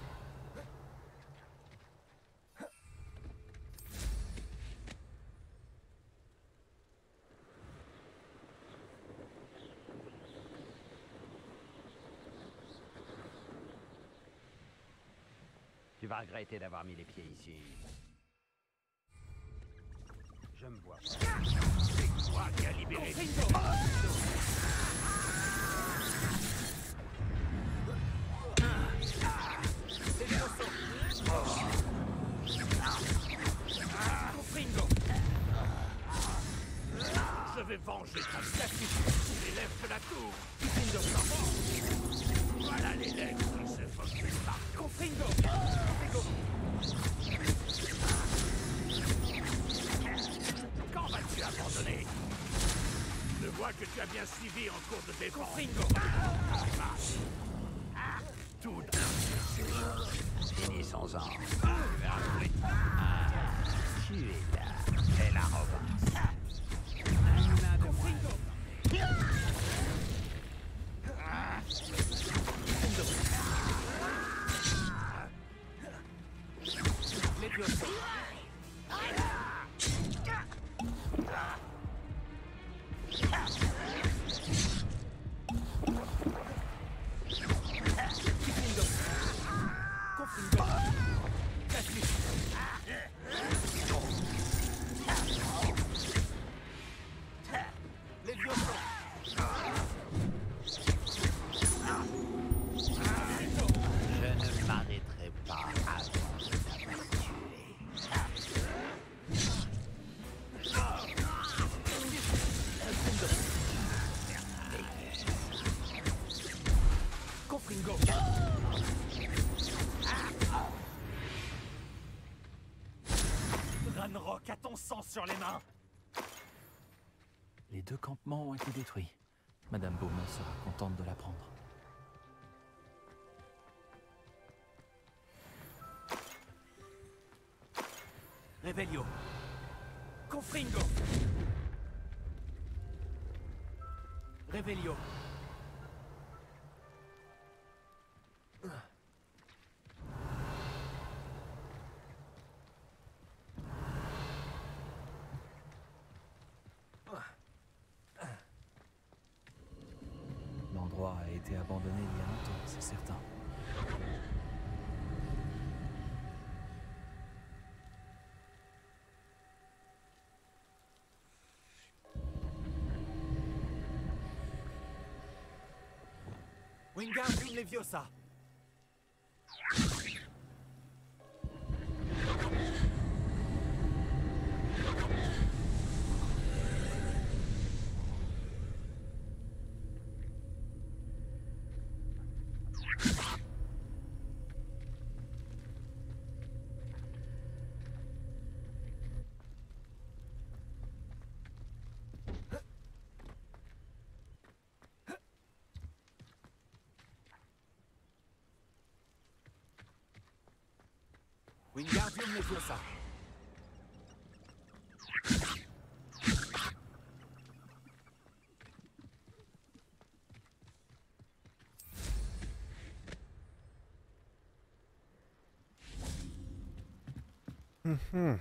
Tu vas regretter d'avoir mis les pieds ici. Je me vois pas. Toi qui as libéré... Confringo. Je vais venger ta statue. L'élève de la tour. Voilà l'élève qui se focus par Confringo. Quand vas-tu abandonner? Je vois que tu as bien suivi en cours de défense. Confringo. Tout Finissons-en. Ah, tu es là. Quelle arrogance. Confringo. Leviosa. Confringo. Leviosa. Je ne m'arrêterai pas avant de t'avoir tué. Confringo. Ranrock a ton sang sur les mains. Les deux campements ont été détruits. Madame Beaumont sera contente de l'apprendre. Revelio. Confringo. Revelio. L'endroit a été abandonné il y a longtemps, c'est certain. Wingardium Leviosa. Wingardium Leviosa. Mhm.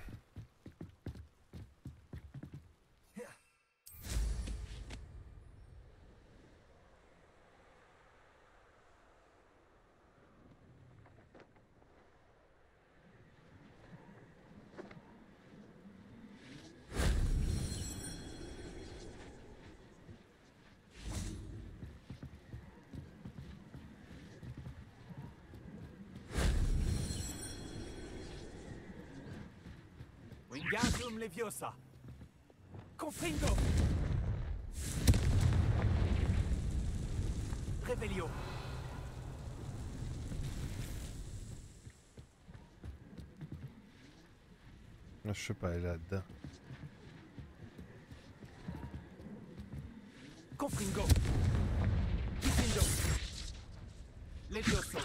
Wingardium Leviosa. Confringo. Revelio. Je sais pas, elle est là-dedans. Confringo. Confringo. Leviosa.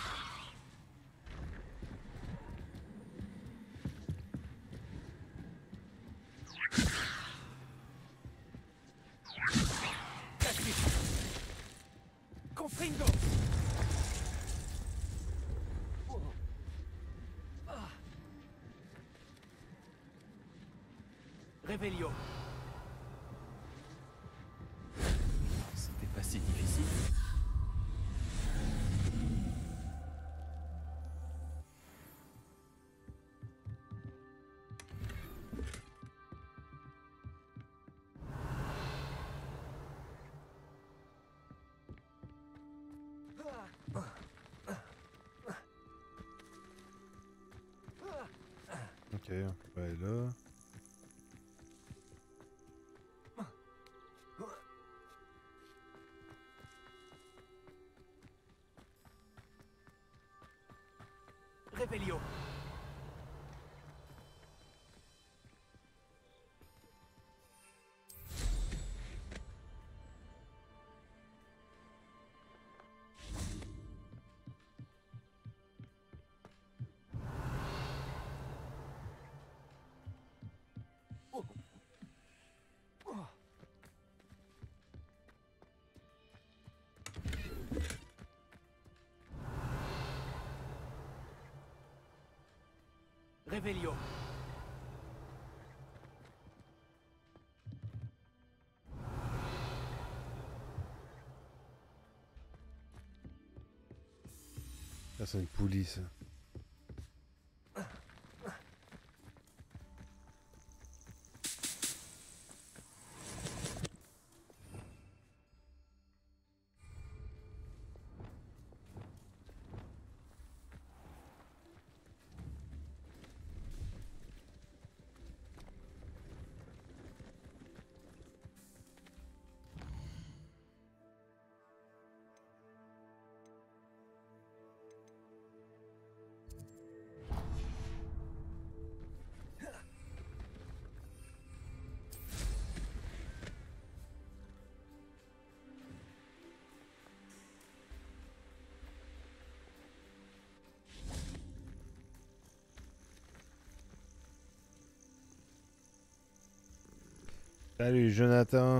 Confringo. Revelio. C'était pas si difficile. on peut aller là. Revelio. Revelio. Ça c'est une poulie ça. Salut Jonathan.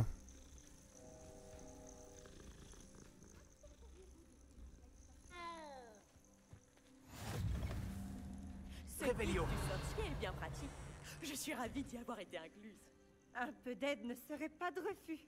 Cette piste du sorcier est bien pratique. Je suis ravie d'y avoir été incluse. Un peu d'aide ne serait pas de refus.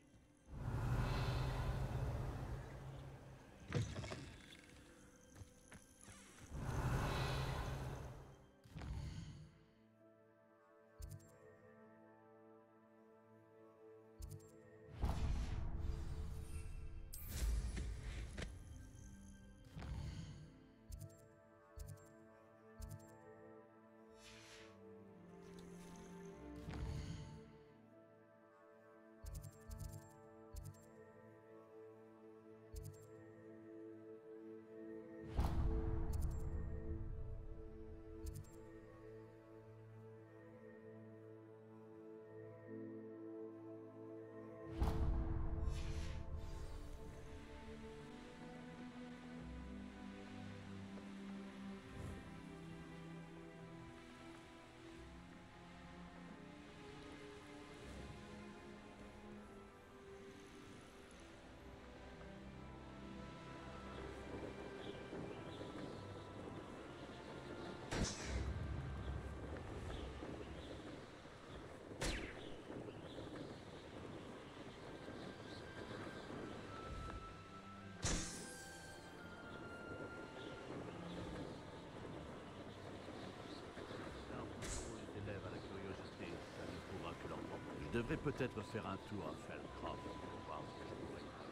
Je devrais peut-être faire un tour à Feldcroft pour voir ce que je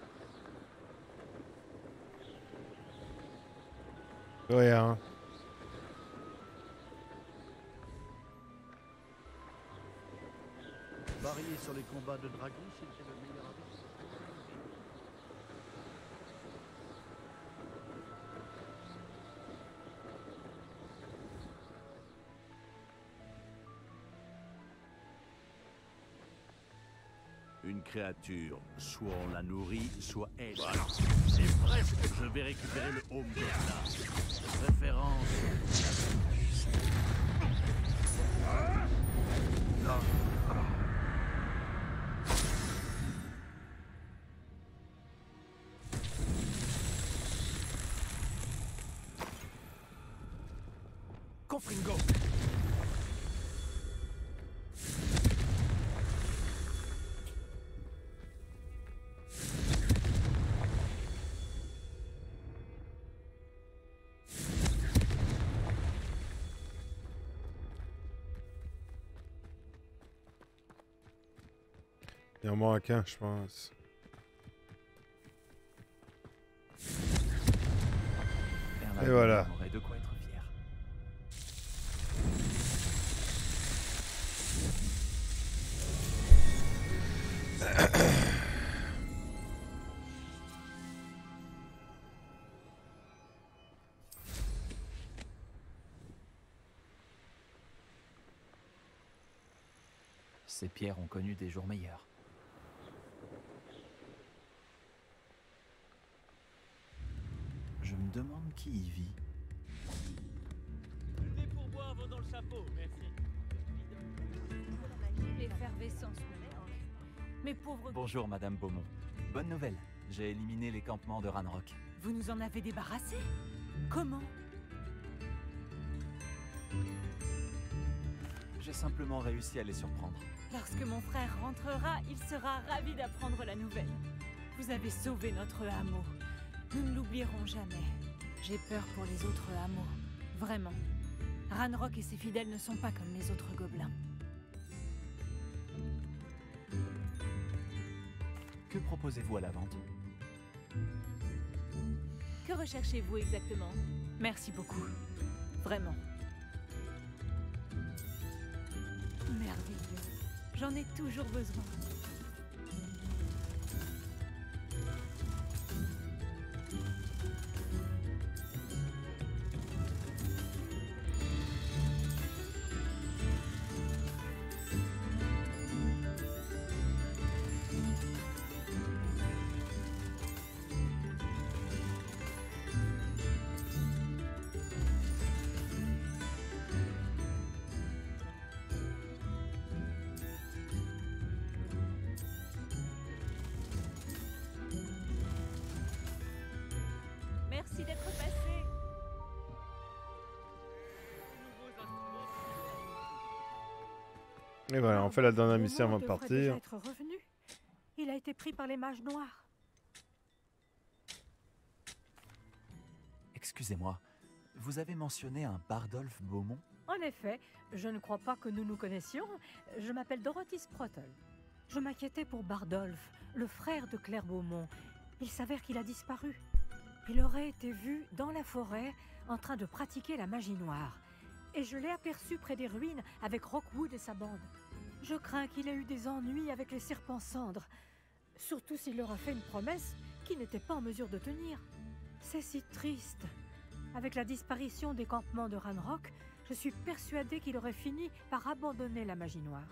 pourrais. Ouais, hein. Parier sur les combats de dragons, c'était le meilleur avis. Une créature, soit on la nourrit, soit elle. Voilà. C'est presque. Je vais récupérer le home de là. Référence. Non. Confringo. Il en manque un, je pense. Et voilà. On aurait de quoi être fier. Ces pierres ont connu des jours meilleurs. Je me demande qui y vit. Des pourboires vont dans le chapeau, merci. L'effervescence me mélange. Mes pauvres... Bonjour, Madame Beaumont. Bonne nouvelle, j'ai éliminé les campements de Ranrock. Vous nous en avez débarrassés? Comment? J'ai simplement réussi à les surprendre. Lorsque mon frère rentrera, il sera ravi d'apprendre la nouvelle. Vous avez sauvé notre hameau. Nous ne l'oublierons jamais. J'ai peur pour les autres hameaux. Vraiment. Ranrock et ses fidèles ne sont pas comme les autres gobelins. Que proposez-vous à la vente? Que recherchez-vous exactement? Merci beaucoup. Vraiment. Merveilleux. J'en ai toujours besoin. Merci d'être passé. Et voilà, on fait la dernière Le mission avant moment de devrait déjà partir. être revenu. Il a été pris par les mages noirs. Excusez-moi, vous avez mentionné un Bardolph Beaumont? En effet, je ne crois pas que nous nous connaissions. Je m'appelle Dorothy Sprottle. Je m'inquiétais pour Bardolph, le frère de Claire Beaumont. Il s'avère qu'il a disparu. Il aurait été vu dans la forêt en train de pratiquer la magie noire. Et je l'ai aperçu près des ruines avec Rockwood et sa bande. Je crains qu'il ait eu des ennuis avec les serpents cendres. Surtout s'il leur a fait une promesse qu'il n'était pas en mesure de tenir. C'est si triste. Avec la disparition des campements de Ranrock, je suis persuadée qu'il aurait fini par abandonner la magie noire.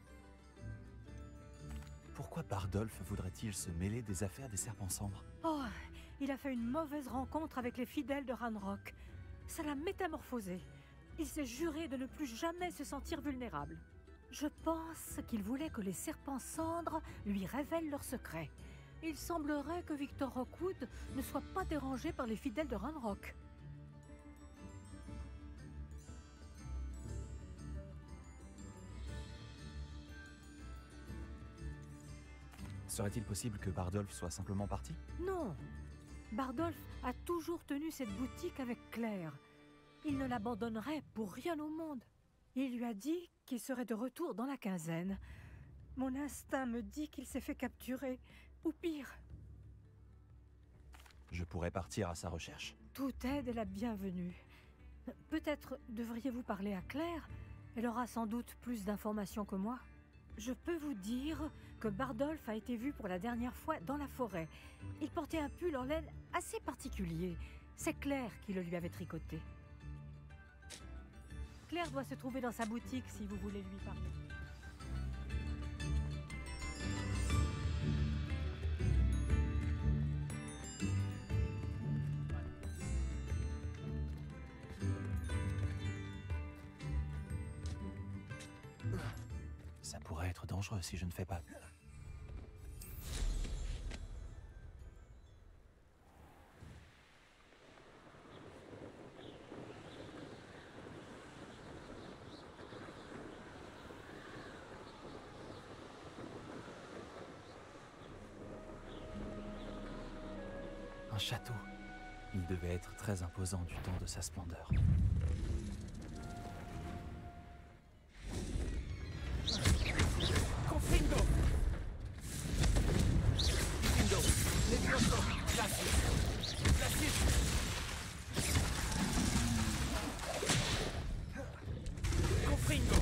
Pourquoi Bardolph voudrait-il se mêler des affaires des serpents cendres? Oh, il a fait une mauvaise rencontre avec les fidèles de Ranrock. Ça l'a métamorphosé. Il s'est juré de ne plus jamais se sentir vulnérable. Je pense qu'il voulait que les serpents cendres lui révèlent leurs secrets. Il semblerait que Victor Rockwood ne soit pas dérangé par les fidèles de Ranrock. Serait-il possible que Bardolph soit simplement parti? Non. Bardolph a toujours tenu cette boutique avec Claire. Il ne l'abandonnerait pour rien au monde. Il lui a dit qu'il serait de retour dans la quinzaine. Mon instinct me dit qu'il s'est fait capturer, ou pire. Je pourrais partir à sa recherche. Toute aide est la bienvenue. Peut-être devriez-vous parler à Claire? Elle aura sans doute plus d'informations que moi. Je peux vous dire que Bardolph a été vu pour la dernière fois dans la forêt. Il portait un pull en laine assez particulier. C'est Claire qui le lui avait tricoté. Claire doit se trouver dans sa boutique si vous voulez lui parler. Ça pourrait être dangereux si je ne fais pas. Un château. Il devait être très imposant du temps de sa splendeur. Confringo! Confringo! Levioso! Glacis! Glacis! Confringo!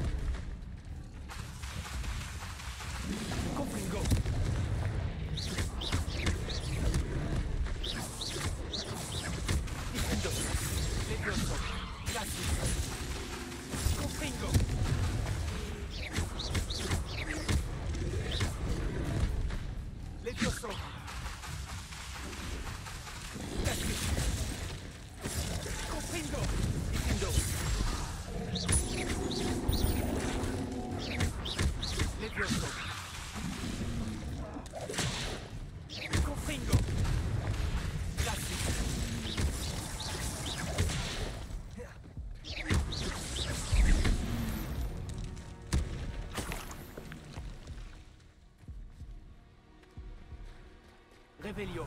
Confringo! Confringo! Levioso! Revelio.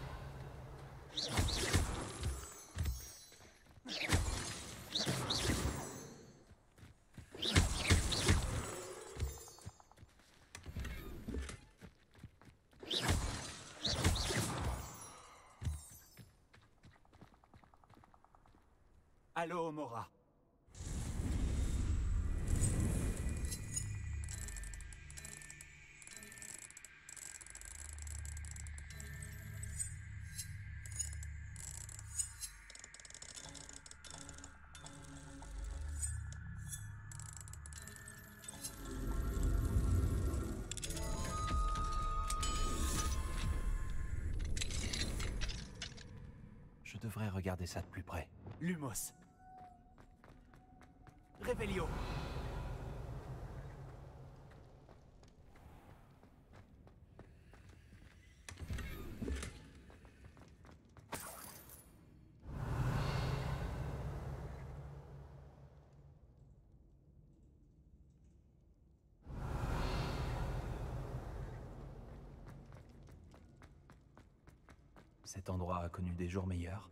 Allô, Mora. Je devrais regarder ça de plus près. Lumos. Revelio. Cet endroit a connu des jours meilleurs.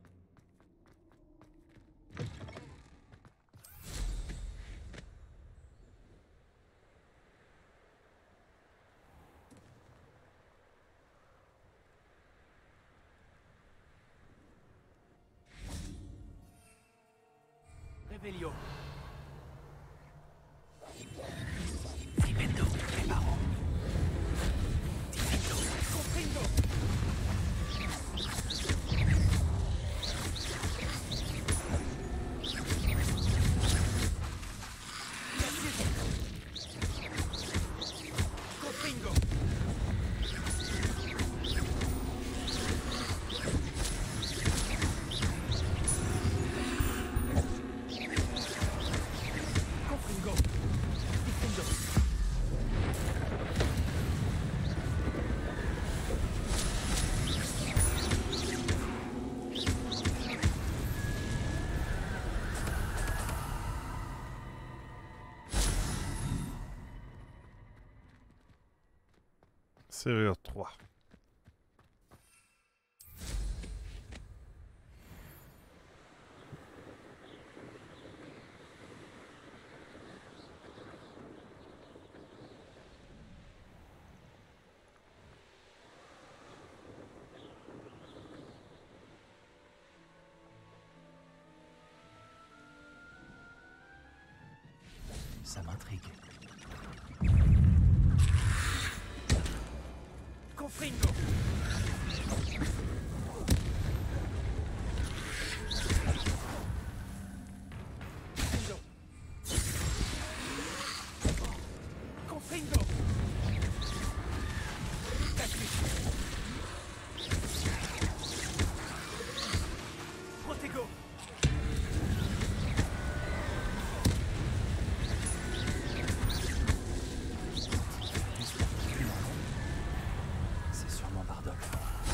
Revelio. Dimendo, preparo. Dimendo. Confringo. Confringo. Confringo. Diffindo. Serrure trois. Ça m'intrigue. Confringo. Diffindo. Confringo. Protego. C'est sûrement Bardolph.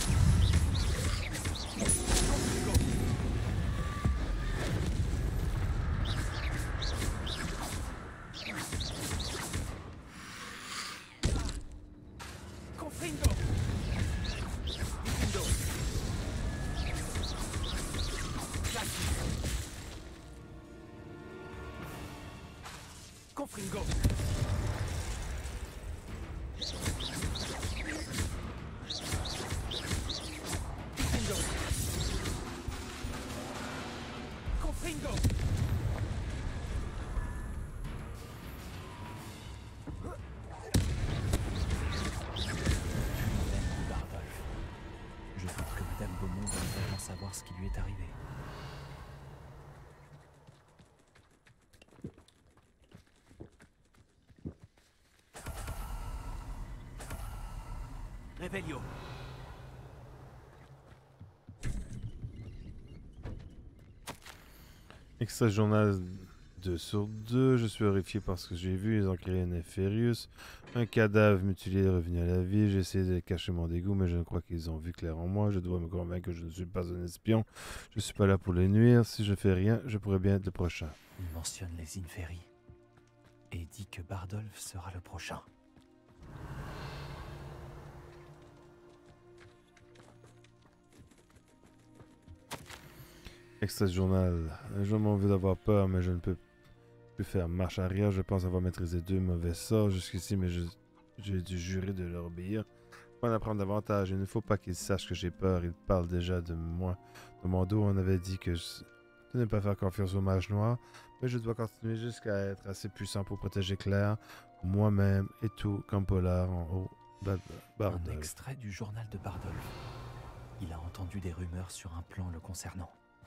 Confringo. Diffindo. Classico. Confringo. Diffindo. Confringo. Bardolph. Je doute que Madame Beaumont va vraiment savoir ce qui lui est arrivé. Revelio. Extrait journal deux sur deux. Je suis horrifié parce que j'ai vu. Ils ont créé un Nefarious. Un cadavre mutilé est revenu à la vie. J'ai essayé de cacher mon dégoût, mais je ne crois qu'ils ont vu clair en moi. Je dois me convaincre que je ne suis pas un espion. Je ne suis pas là pour les nuire. Si je fais rien, je pourrais bien être le prochain. Il mentionne les Inferi et dit que Bardolph sera le prochain. Extrait du journal. Je m'en veux d'avoir peur, mais je ne peux plus faire marche arrière. Je pense avoir maîtrisé deux mauvais sorts jusqu'ici, mais je- j'ai dû jurer de leur obéir. Pour en apprendre davantage, il ne faut pas qu'ils sachent que j'ai peur. Ils parlent déjà de moi. Dans mon dos, on avait dit que je... de ne pas faire confiance aux mages noirs, mais je dois continuer jusqu'à être assez puissant pour protéger Claire, moi-même et tout Campolar en haut. Ba- ba- Un Bardolph. extrait du journal de Bardolph. Il a entendu des rumeurs sur un plan le concernant.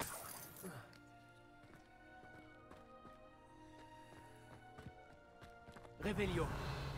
Réveillon.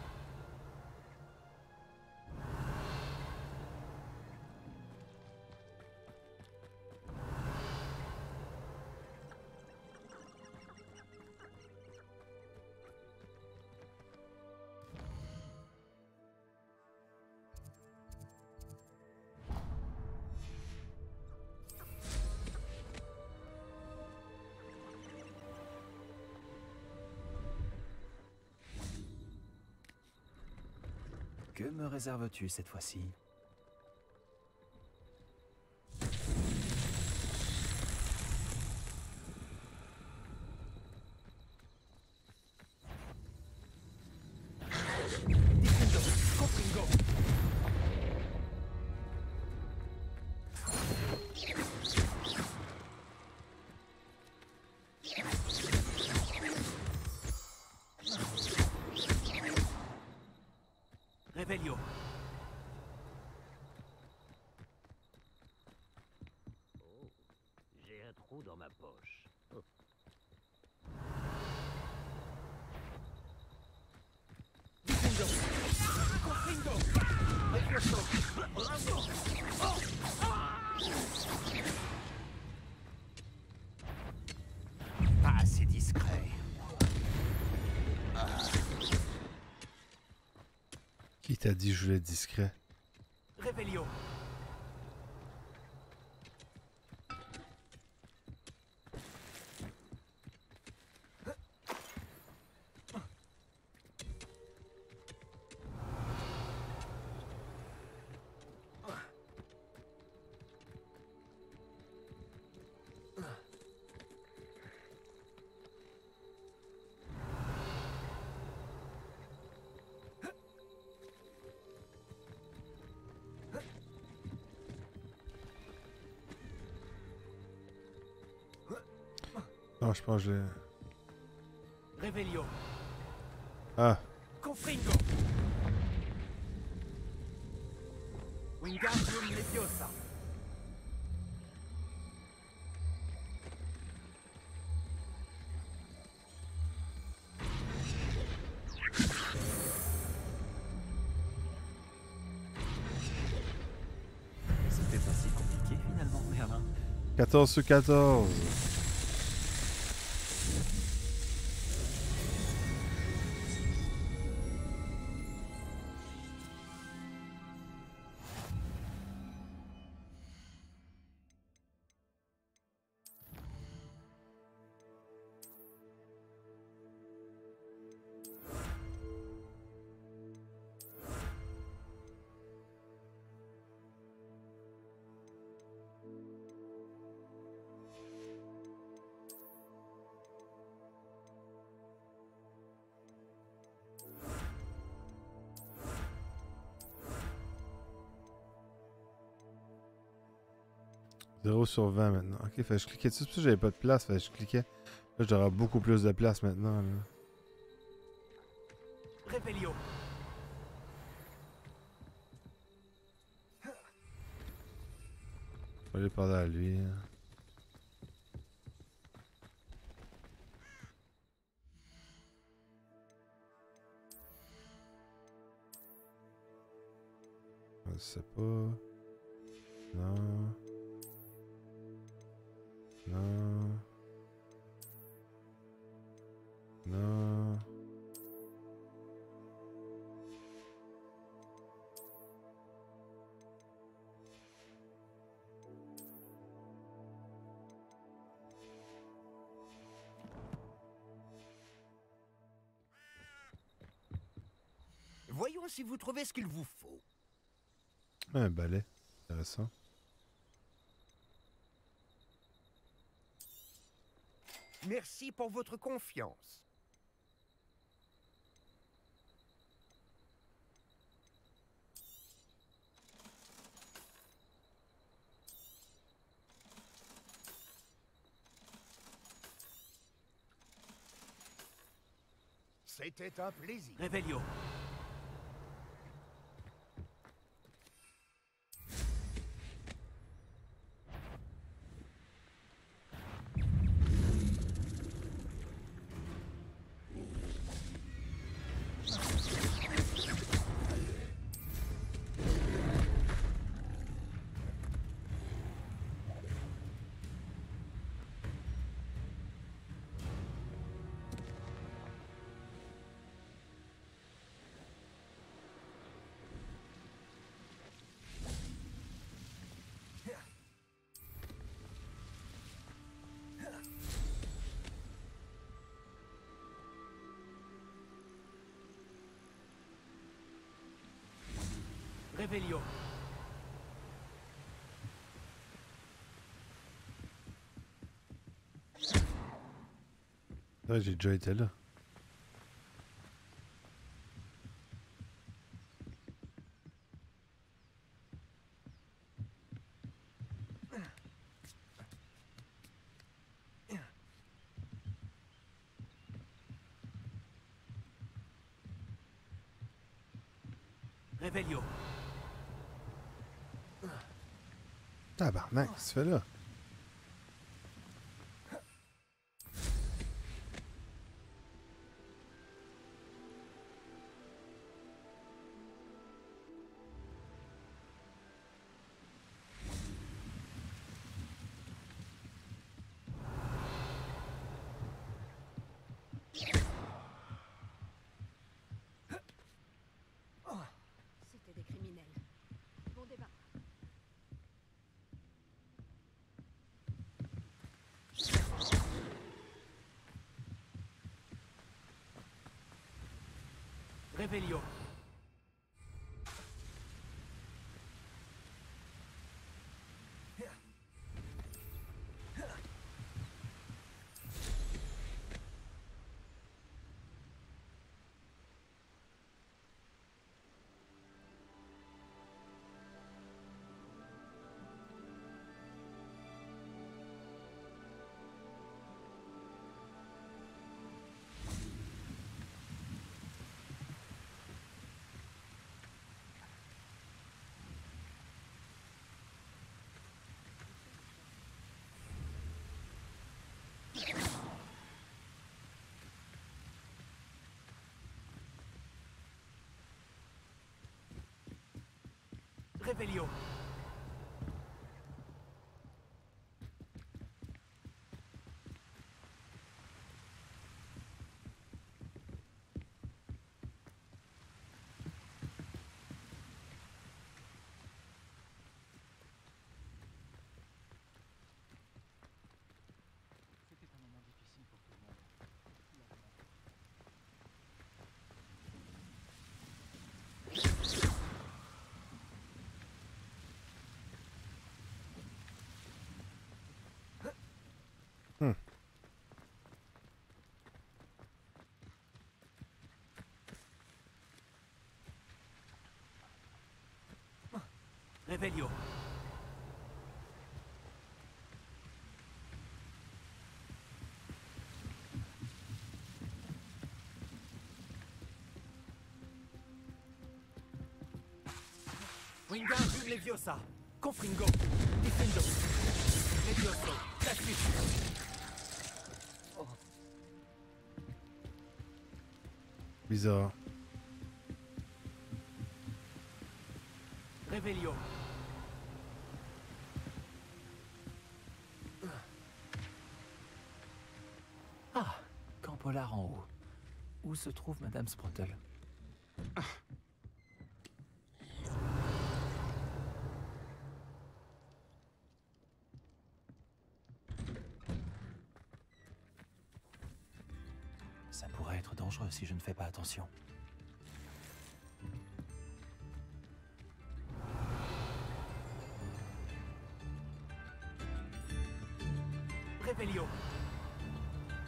Que me réserves-tu cette fois-ci? Diffundo. Confringo. Réveillon. Oh, j'ai un trou dans ma poche. Oh. Diffundo. Confringo. Refioso. Pas assez discret. Qui t'a dit que je voulais être discret? Réveillon. Non, je pense que je l'ai... Réveillon. Ah, Confringo. Wingardium Leviosa. C'était pas si compliqué finalement, Merlin. quatorze sur quatorze. zéro sur vingt maintenant. Ok, fait que je cliquais dessus. C'est pour ça que j'avais pas de place. Fait que je cliquais. Là, j'aurai beaucoup plus de place maintenant. Là. Réveillon. Je vais aller parler à lui. hein. Je sais pas. Non. Non. Non. Voyons si vous trouvez ce qu'il vous faut. Un balai. Intéressant. Merci pour votre confiance. C'était un plaisir. Revelio. Revelio. Ouais, j'ai déjà été là. Revelio. Tabarnak, qu'est-ce que tu fais là? C'était des criminels. Bon débat. Revelio. Revelio. C'était un moment difficile pour tout le monde. Hmm. Revelio. Wingardium Leviosa. Confringo. Diffindo. Levioso. Tactus. Bizarre. Revelio. Ah, Camp Polar en haut. Où se trouve Madame Sprottle? Ça pourrait être dangereux si je ne fais pas attention. Revelio.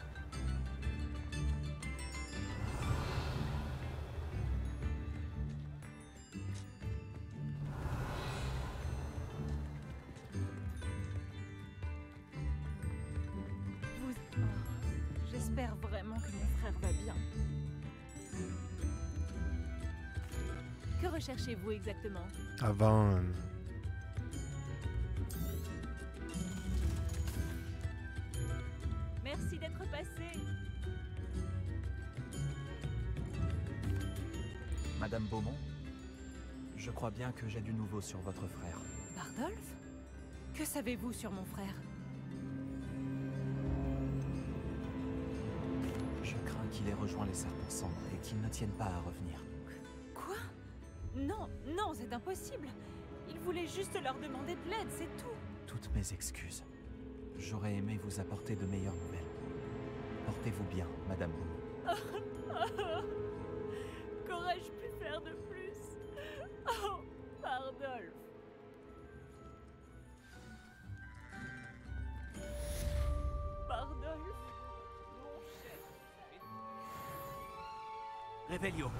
J'espère vraiment que mon frère va bien. Que recherchez-vous exactement? Avant. Merci d'être passé. Madame Beaumont, je crois bien que j'ai du nouveau sur votre frère. Bardolph? Que savez-vous sur mon frère? Je crains qu'il ait rejoint les Serpents Cendres et qu'il ne tienne pas à revenir. Quoi? Non, non, c'est impossible. Il voulait juste leur demander de l'aide, c'est tout. Toutes mes excuses. J'aurais aimé vous apporter de meilleures nouvelles. Portez-vous bien, Madame Beaumont. Qu'aurais-je pu faire de plus? Oh, Bardolph. Bardolph, mon cher. Revelio.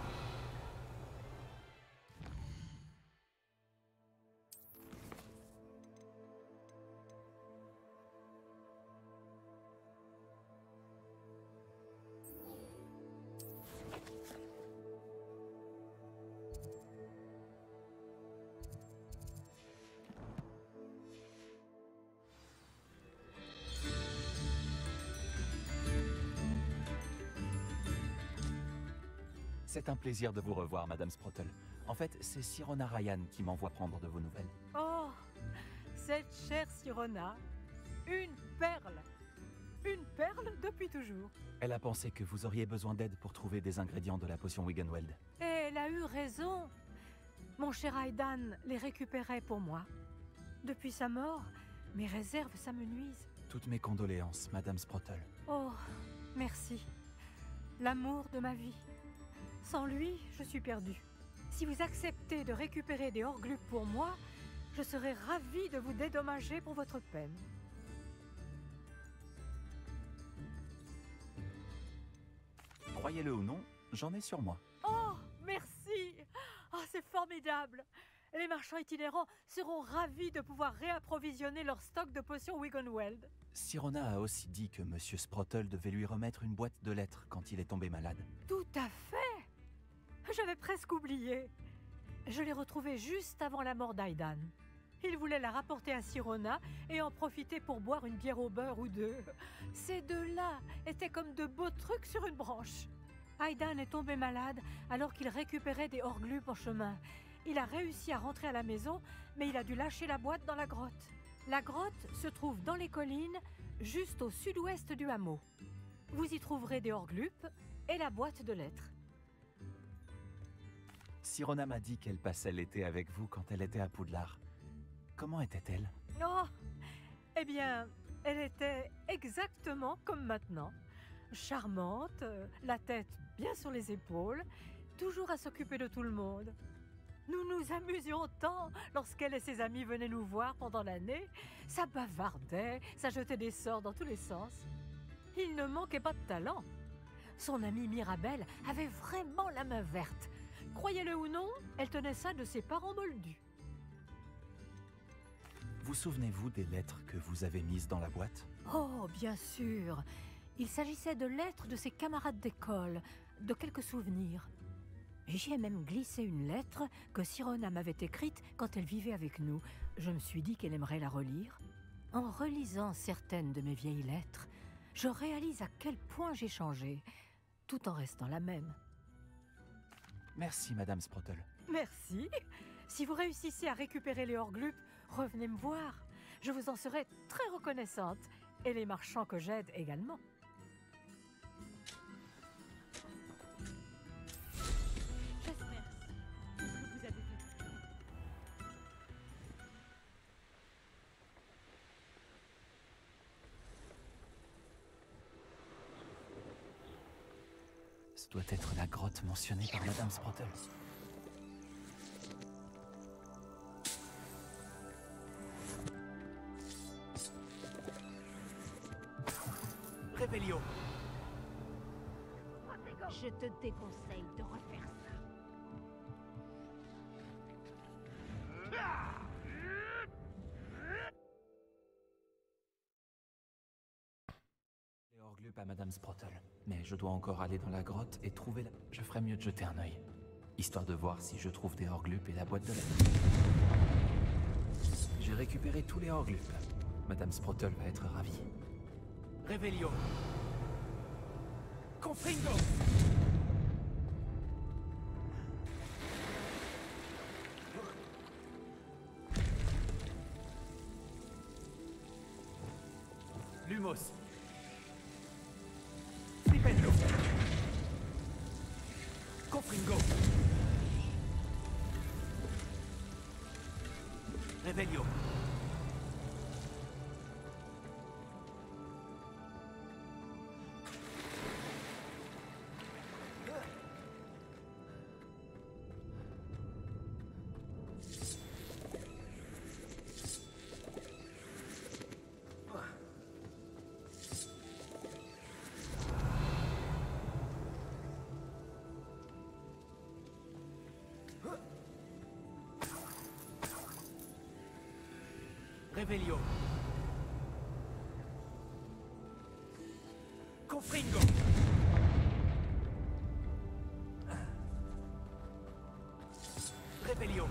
C'est un plaisir de vous revoir, Madame Sprottle. En fait, c'est Sirona Ryan qui m'envoie prendre de vos nouvelles. Oh, cette chère Sirona, une perle. Une perle depuis toujours. Elle a pensé que vous auriez besoin d'aide pour trouver des ingrédients de la potion Wiggenweld. Et elle a eu raison. Mon cher Aidan les récupérait pour moi. Depuis sa mort, mes réserves s'amenuisent. Toutes mes condoléances, Madame Sprottle. Oh, merci. L'amour de ma vie. Sans lui, je suis perdue. Si vous acceptez de récupérer des Horglupes pour moi, je serai ravie de vous dédommager pour votre peine. Croyez-le ou non, j'en ai sur moi. Oh, merci! Oh, c'est formidable! Les marchands itinérants seront ravis de pouvoir réapprovisionner leur stock de potions Wiggenweld. Sirona a aussi dit que Monsieur Sprottle devait lui remettre une boîte de lettres quand il est tombé malade. Tout à fait! J'avais presque oublié. Je l'ai retrouvée juste avant la mort d'Aidan. Il voulait la rapporter à Sirona et en profiter pour boire une bière au beurre ou deux. Ces deux-là étaient comme de beaux trucs sur une branche. Aidan est tombé malade alors qu'il récupérait des Horglupes en chemin. Il a réussi à rentrer à la maison, mais il a dû lâcher la boîte dans la grotte. La grotte se trouve dans les collines, juste au sud-ouest du hameau. Vous y trouverez des Horglupes et la boîte de lettres. Sirona m'a dit qu'elle passait l'été avec vous quand elle était à Poudlard. Comment était-elle? Oh, eh bien, elle était exactement comme maintenant. Charmante, la tête bien sur les épaules, toujours à s'occuper de tout le monde. Nous nous amusions tant lorsqu'elle et ses amis venaient nous voir pendant l'année. Ça bavardait, ça jetait des sorts dans tous les sens. Il ne manquait pas de talent. Son amie Mirabelle avait vraiment la main verte. Croyez-le ou non, elle tenait ça de ses parents moldus. Vous souvenez-vous des lettres que vous avez mises dans la boîte? Oh, bien sûr. Il s'agissait de lettres de ses camarades d'école, de quelques souvenirs. J'y ai même glissé une lettre que Sirona m'avait écrite quand elle vivait avec nous. Je me suis dit qu'elle aimerait la relire. En relisant certaines de mes vieilles lettres, je réalise à quel point j'ai changé, tout en restant la même. Merci, Madame Sprottle. Merci. Si vous réussissez à récupérer les Horglupes, revenez me voir. Je vous en serai très reconnaissante. Et les marchands que j'aide également. J'espère que vous avez vu. Ce doit être la grotte mentionnée par Madame Sprottle. Revelio. Je te déconseille de refaire ça. Les Horglup à Madame Sprottle, mais je dois encore aller dans la grotte et trouver la... Je ferais mieux de jeter un œil, histoire de voir si je trouve des Horglup et la boîte de lettres. J'ai récupéré tous les Horglup. Madame Sprottle va être ravie. Revelio. Confringo. Lumos. Flipendo. Confringo. Revelio. Revelio. Confringo. Revelio.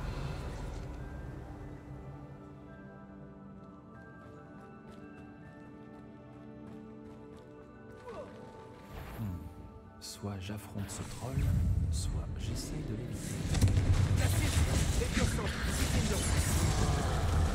Hmm. Soit j'affronte ce troll, soit j'essaye de l'éviter. Glacis. Levioso. Flipendo.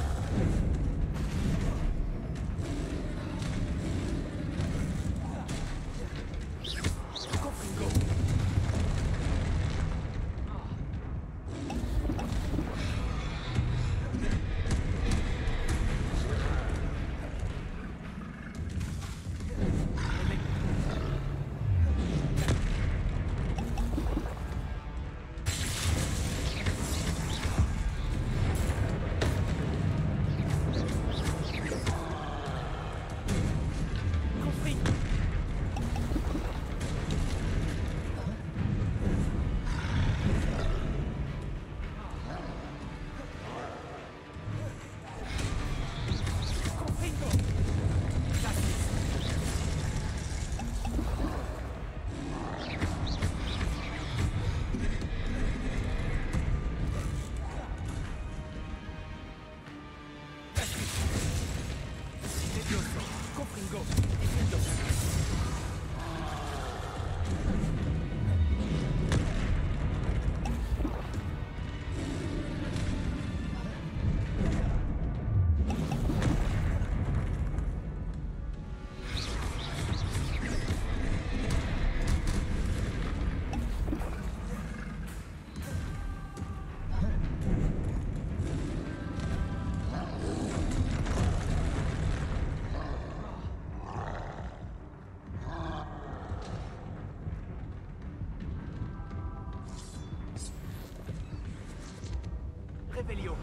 Revelio.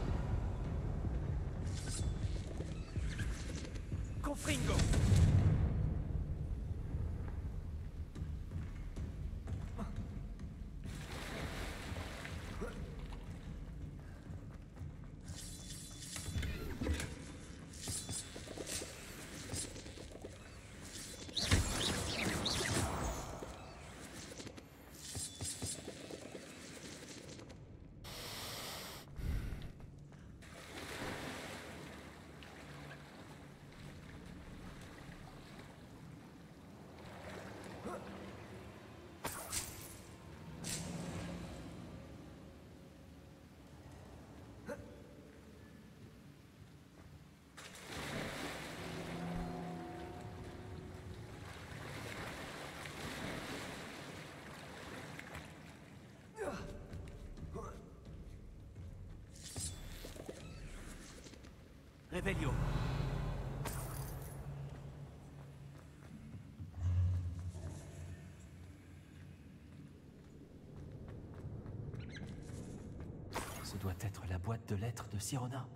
Confringo. Revelio. Ce doit être la boîte de lettres de Sirona.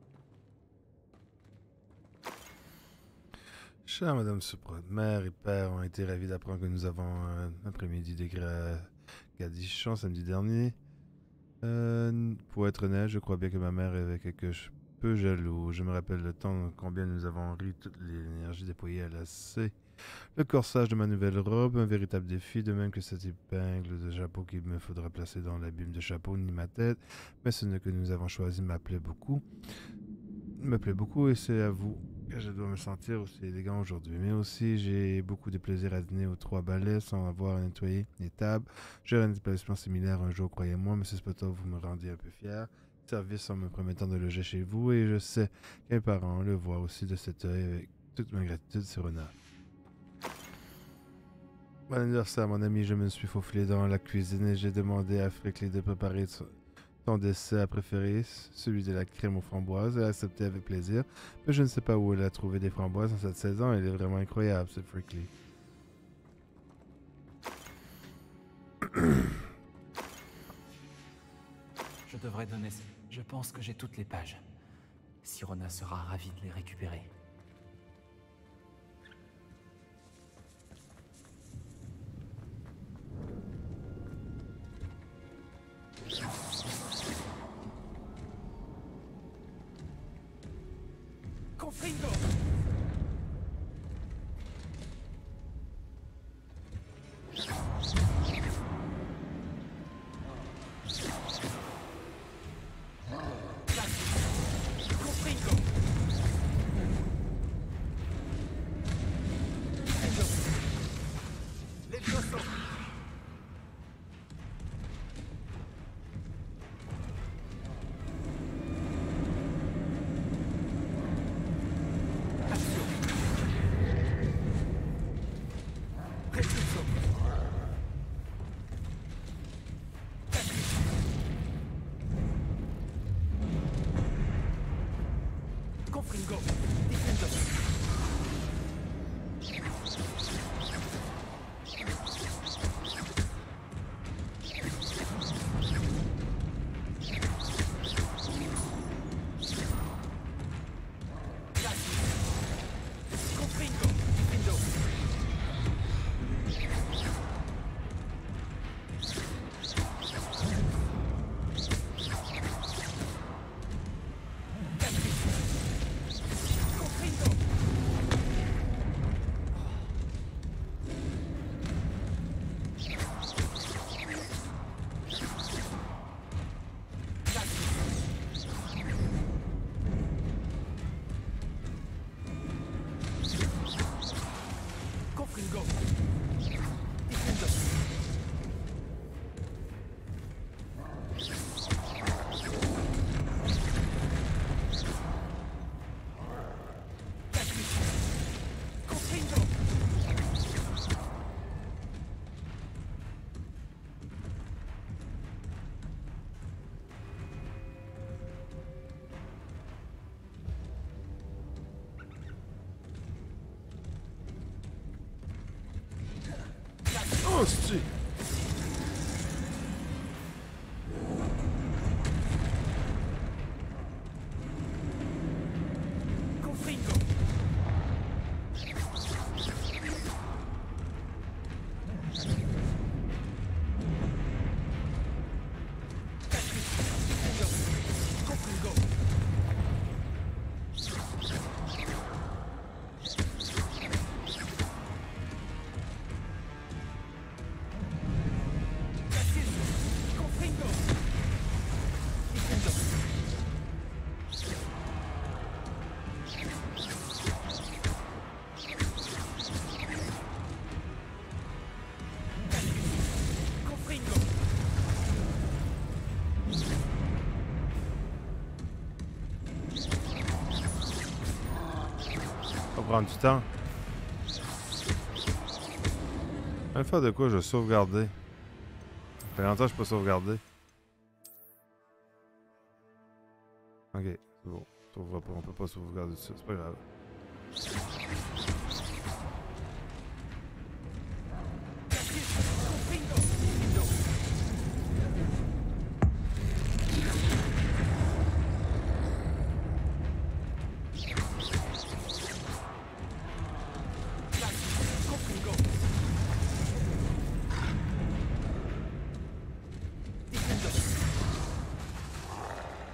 Chère Madame Sprottle, mère et père ont été ravis d'apprendre que nous avons un après-midi d'Gadichon samedi dernier. Euh, pour être honnête, je crois bien que ma mère avait quelque chose peu jaloux. Je me rappelle le temps combien nous avons ri, toute l'énergie déployée à la C Le corsage de ma nouvelle robe, un véritable défi, de même que cette épingle de chapeau qu'il me faudra placer dans l'abîme de chapeau ni ma tête, mais ce que nous avons choisi m'appelait beaucoup. me plaît beaucoup et c'est à vous que je dois me sentir aussi élégant aujourd'hui. Mais aussi, j'ai beaucoup de plaisir à dîner aux trois balais sans avoir à nettoyer les tables. J'aurai un établissement similaire un jour, croyez-moi, monsieur Spotov, vous me rendiez un peu fier. Service en me promettant de loger chez vous et je sais qu'un parent le voit aussi de cet œil avec toute ma gratitude, c'est Rona. Bon anniversaire, mon ami, je me suis faufilé dans la cuisine et j'ai demandé à Frickley de préparer son dessert préféré, celui de la crème aux framboises. Elle a accepté avec plaisir, mais je ne sais pas où elle a trouvé des framboises en cette saison. Elle est vraiment incroyable, ce Frickley. Je devrais donner... Je pense que j'ai toutes les pages. Sirona sera ravie de les récupérer. Confringo! Confringo! Hostie! Confringo! Ça va prendre du temps. Je vais faire de quoi je vais sauvegarder. Ça fait longtemps que je ne suis pas sauvegardé. Ok, c'est bon. On ne peut pas sauvegarder ça, c'est pas grave.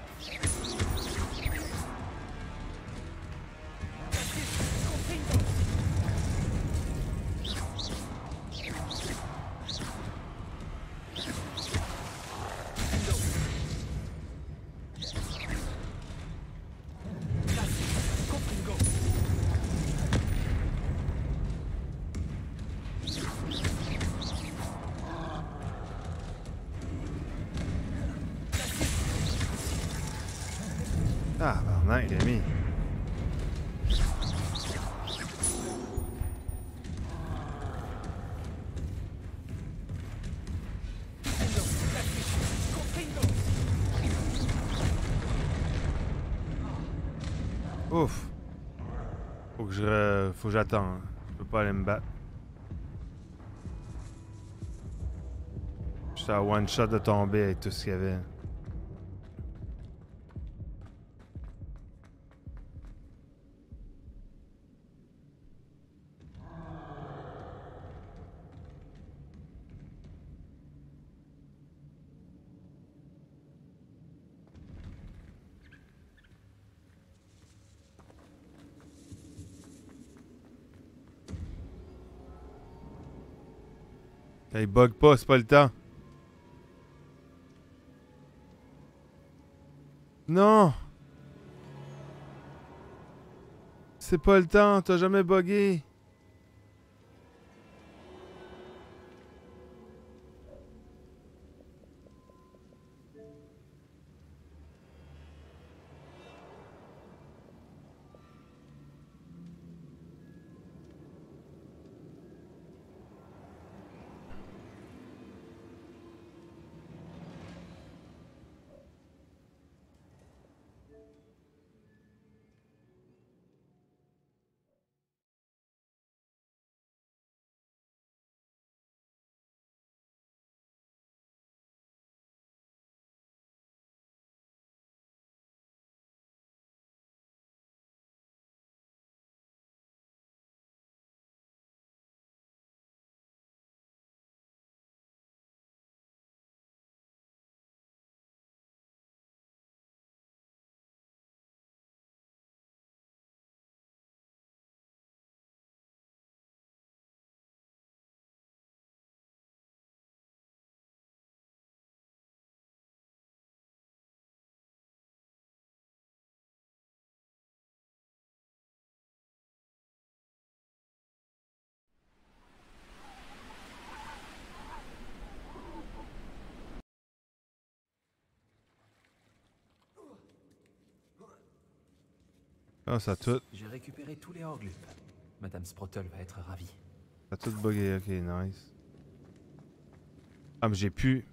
Confringo! Ah, ben, Rémi. Ouf. Faut que je... re- Faut que j'attende. Je peux pas aller me battre. J'étais à one shot de tomber avec tout ce qu'il y avait. Il bug pas, c'est pas le temps. Non! C'est pas le temps, t'as jamais bugué. Ah, ça a tout. J'ai récupéré tous les Horglup. Madame Sprottle va être ravie. Ça a tout bugué, ok, nice. Ah, mais j'ai pu.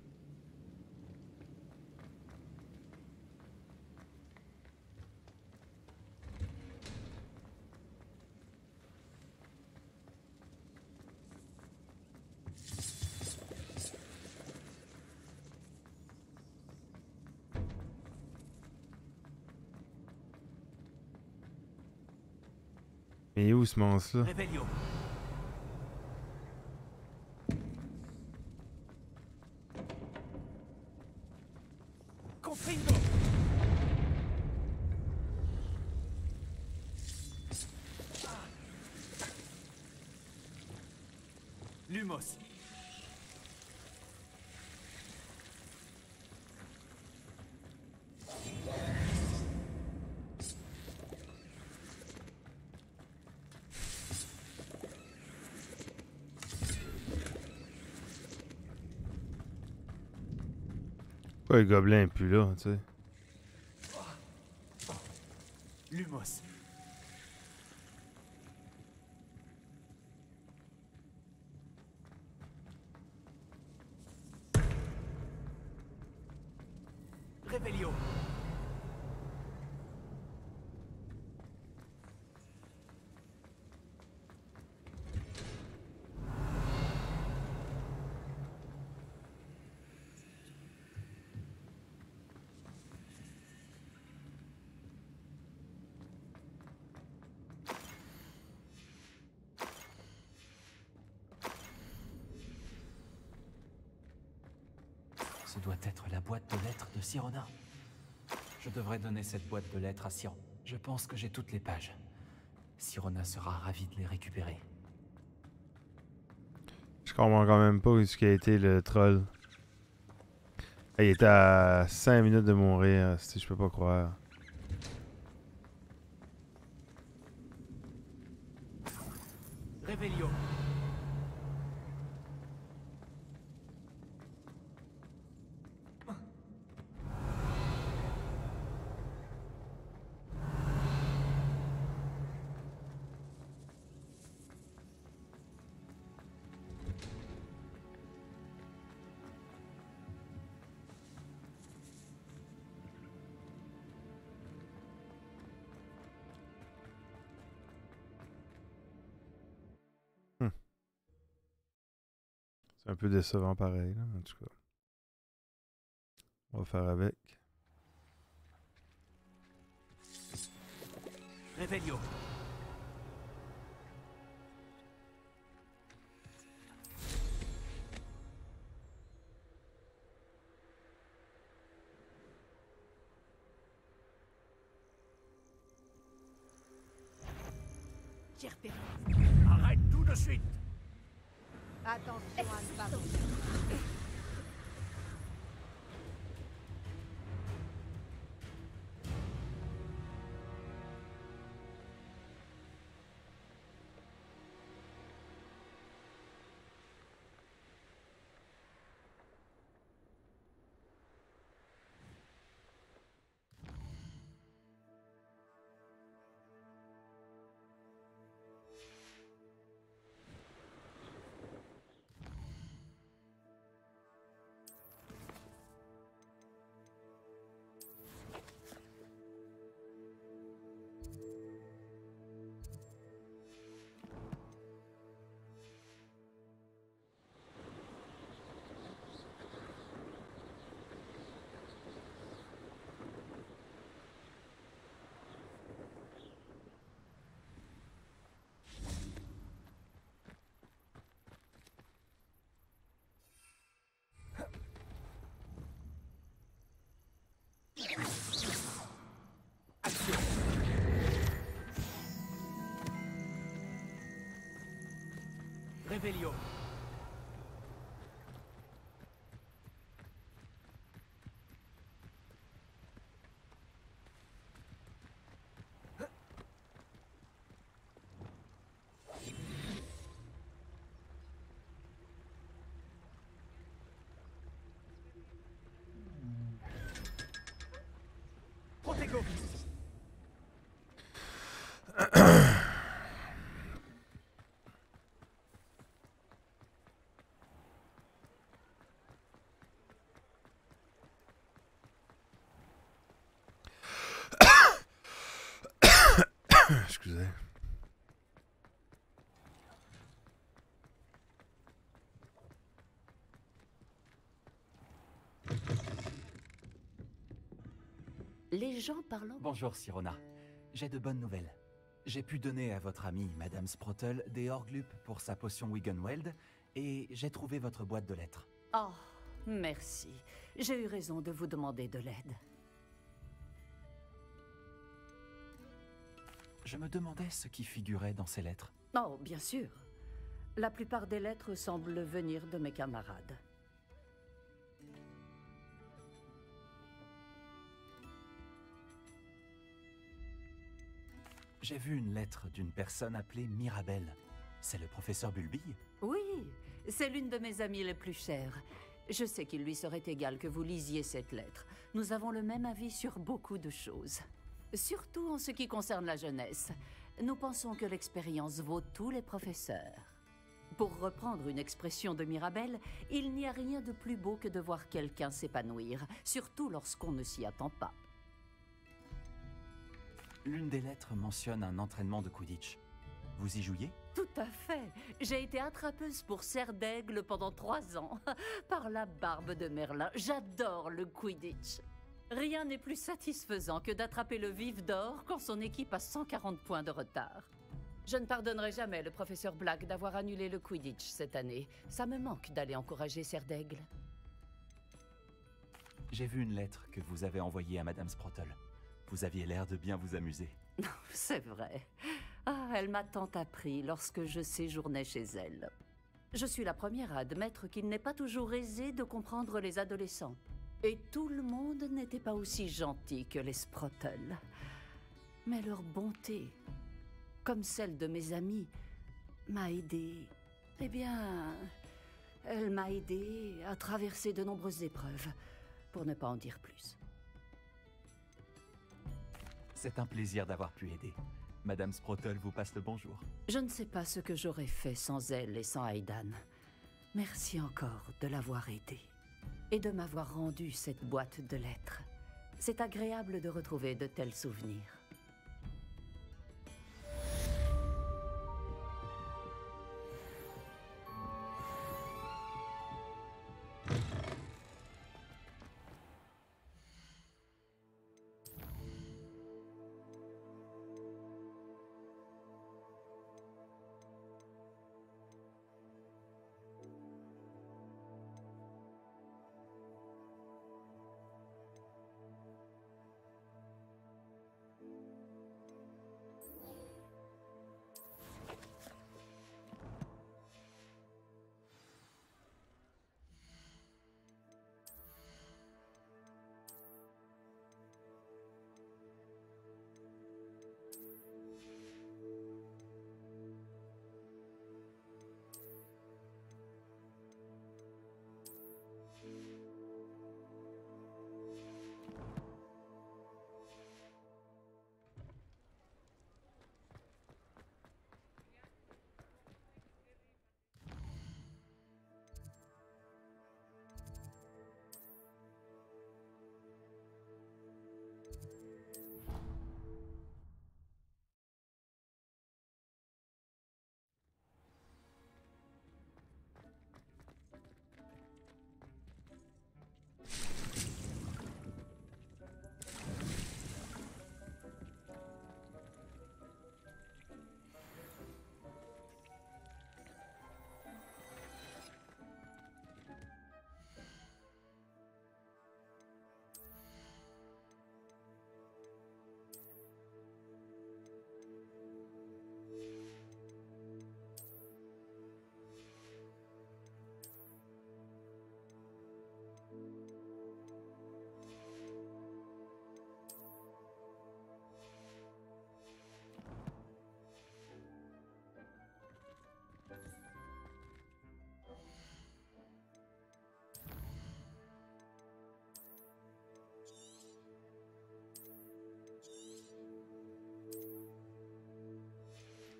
Mais où ce monstre-là? Revelio. Confringo. Lumos. Pourquoi le gobelin est plus là, tu sais? Lumos. Revelio. Ce doit être la boîte de lettres de Sirona. Je devrais donner cette boîte de lettres à Siron. Je pense que j'ai toutes les pages. Sirona sera ravie de les récupérer. Je comprends quand même pas ce qui a été le troll. Il était à cinq minutes de mourir, si je peux pas croire. Revelio. C'est un peu décevant pareil, là, en tout cas. On va faire avec. Revelio. J'ai repéré. Arrête tout de suite. Attention à ne pas bouger. Revelio. Protego. Excusez. Les gens parlant... Bonjour, Sirona. J'ai de bonnes nouvelles. J'ai pu donner à votre amie, Madame Sprottle, des Orglup pour sa potion Wiggenweld, et j'ai trouvé votre boîte de lettres. Oh, merci. J'ai eu raison de vous demander de l'aide. Je me demandais ce qui figurait dans ces lettres. Oh, bien sûr. La plupart des lettres semblent venir de mes camarades. J'ai vu une lettre d'une personne appelée Mirabelle. C'est le professeur Bulbille? Oui, c'est l'une de mes amies les plus chères. Je sais qu'il lui serait égal que vous lisiez cette lettre. Nous avons le même avis sur beaucoup de choses. Surtout en ce qui concerne la jeunesse. Nous pensons que l'expérience vaut tous les professeurs. Pour reprendre une expression de Mirabelle, il n'y a rien de plus beau que de voir quelqu'un s'épanouir, surtout lorsqu'on ne s'y attend pas. L'une des lettres mentionne un entraînement de Quidditch. Vous y jouiez? Tout à fait. J'ai été attrapeuse pour Serre d'Aigle pendant trois ans. Par la barbe de Merlin, j'adore le Quidditch. Rien n'est plus satisfaisant que d'attraper le vif d'or quand son équipe a cent quarante points de retard. Je ne pardonnerai jamais le professeur Black d'avoir annulé le Quidditch cette année. Ça me manque d'aller encourager Serre d'Aigle. J'ai vu une lettre que vous avez envoyée à Madame Sprottle. Vous aviez l'air de bien vous amuser. C'est vrai. Ah, elle m'a tant appris lorsque je séjournais chez elle. Je suis la première à admettre qu'il n'est pas toujours aisé de comprendre les adolescents. Et tout le monde n'était pas aussi gentil que les Sprottle. Mais leur bonté, comme celle de mes amis, m'a aidé. Eh bien, elle m'a aidé à traverser de nombreuses épreuves, pour ne pas en dire plus. C'est un plaisir d'avoir pu aider. Madame Sprottle vous passe le bonjour. Je ne sais pas ce que j'aurais fait sans elle et sans Aidan. Merci encore de l'avoir aidée. Et de m'avoir rendu cette boîte de lettres. C'est agréable de retrouver de tels souvenirs.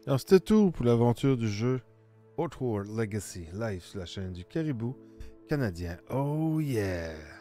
Alors, c'était tout pour l'aventure du jeu Outward Legacy live sur la chaîne du Caribou canadien. Oh yeah!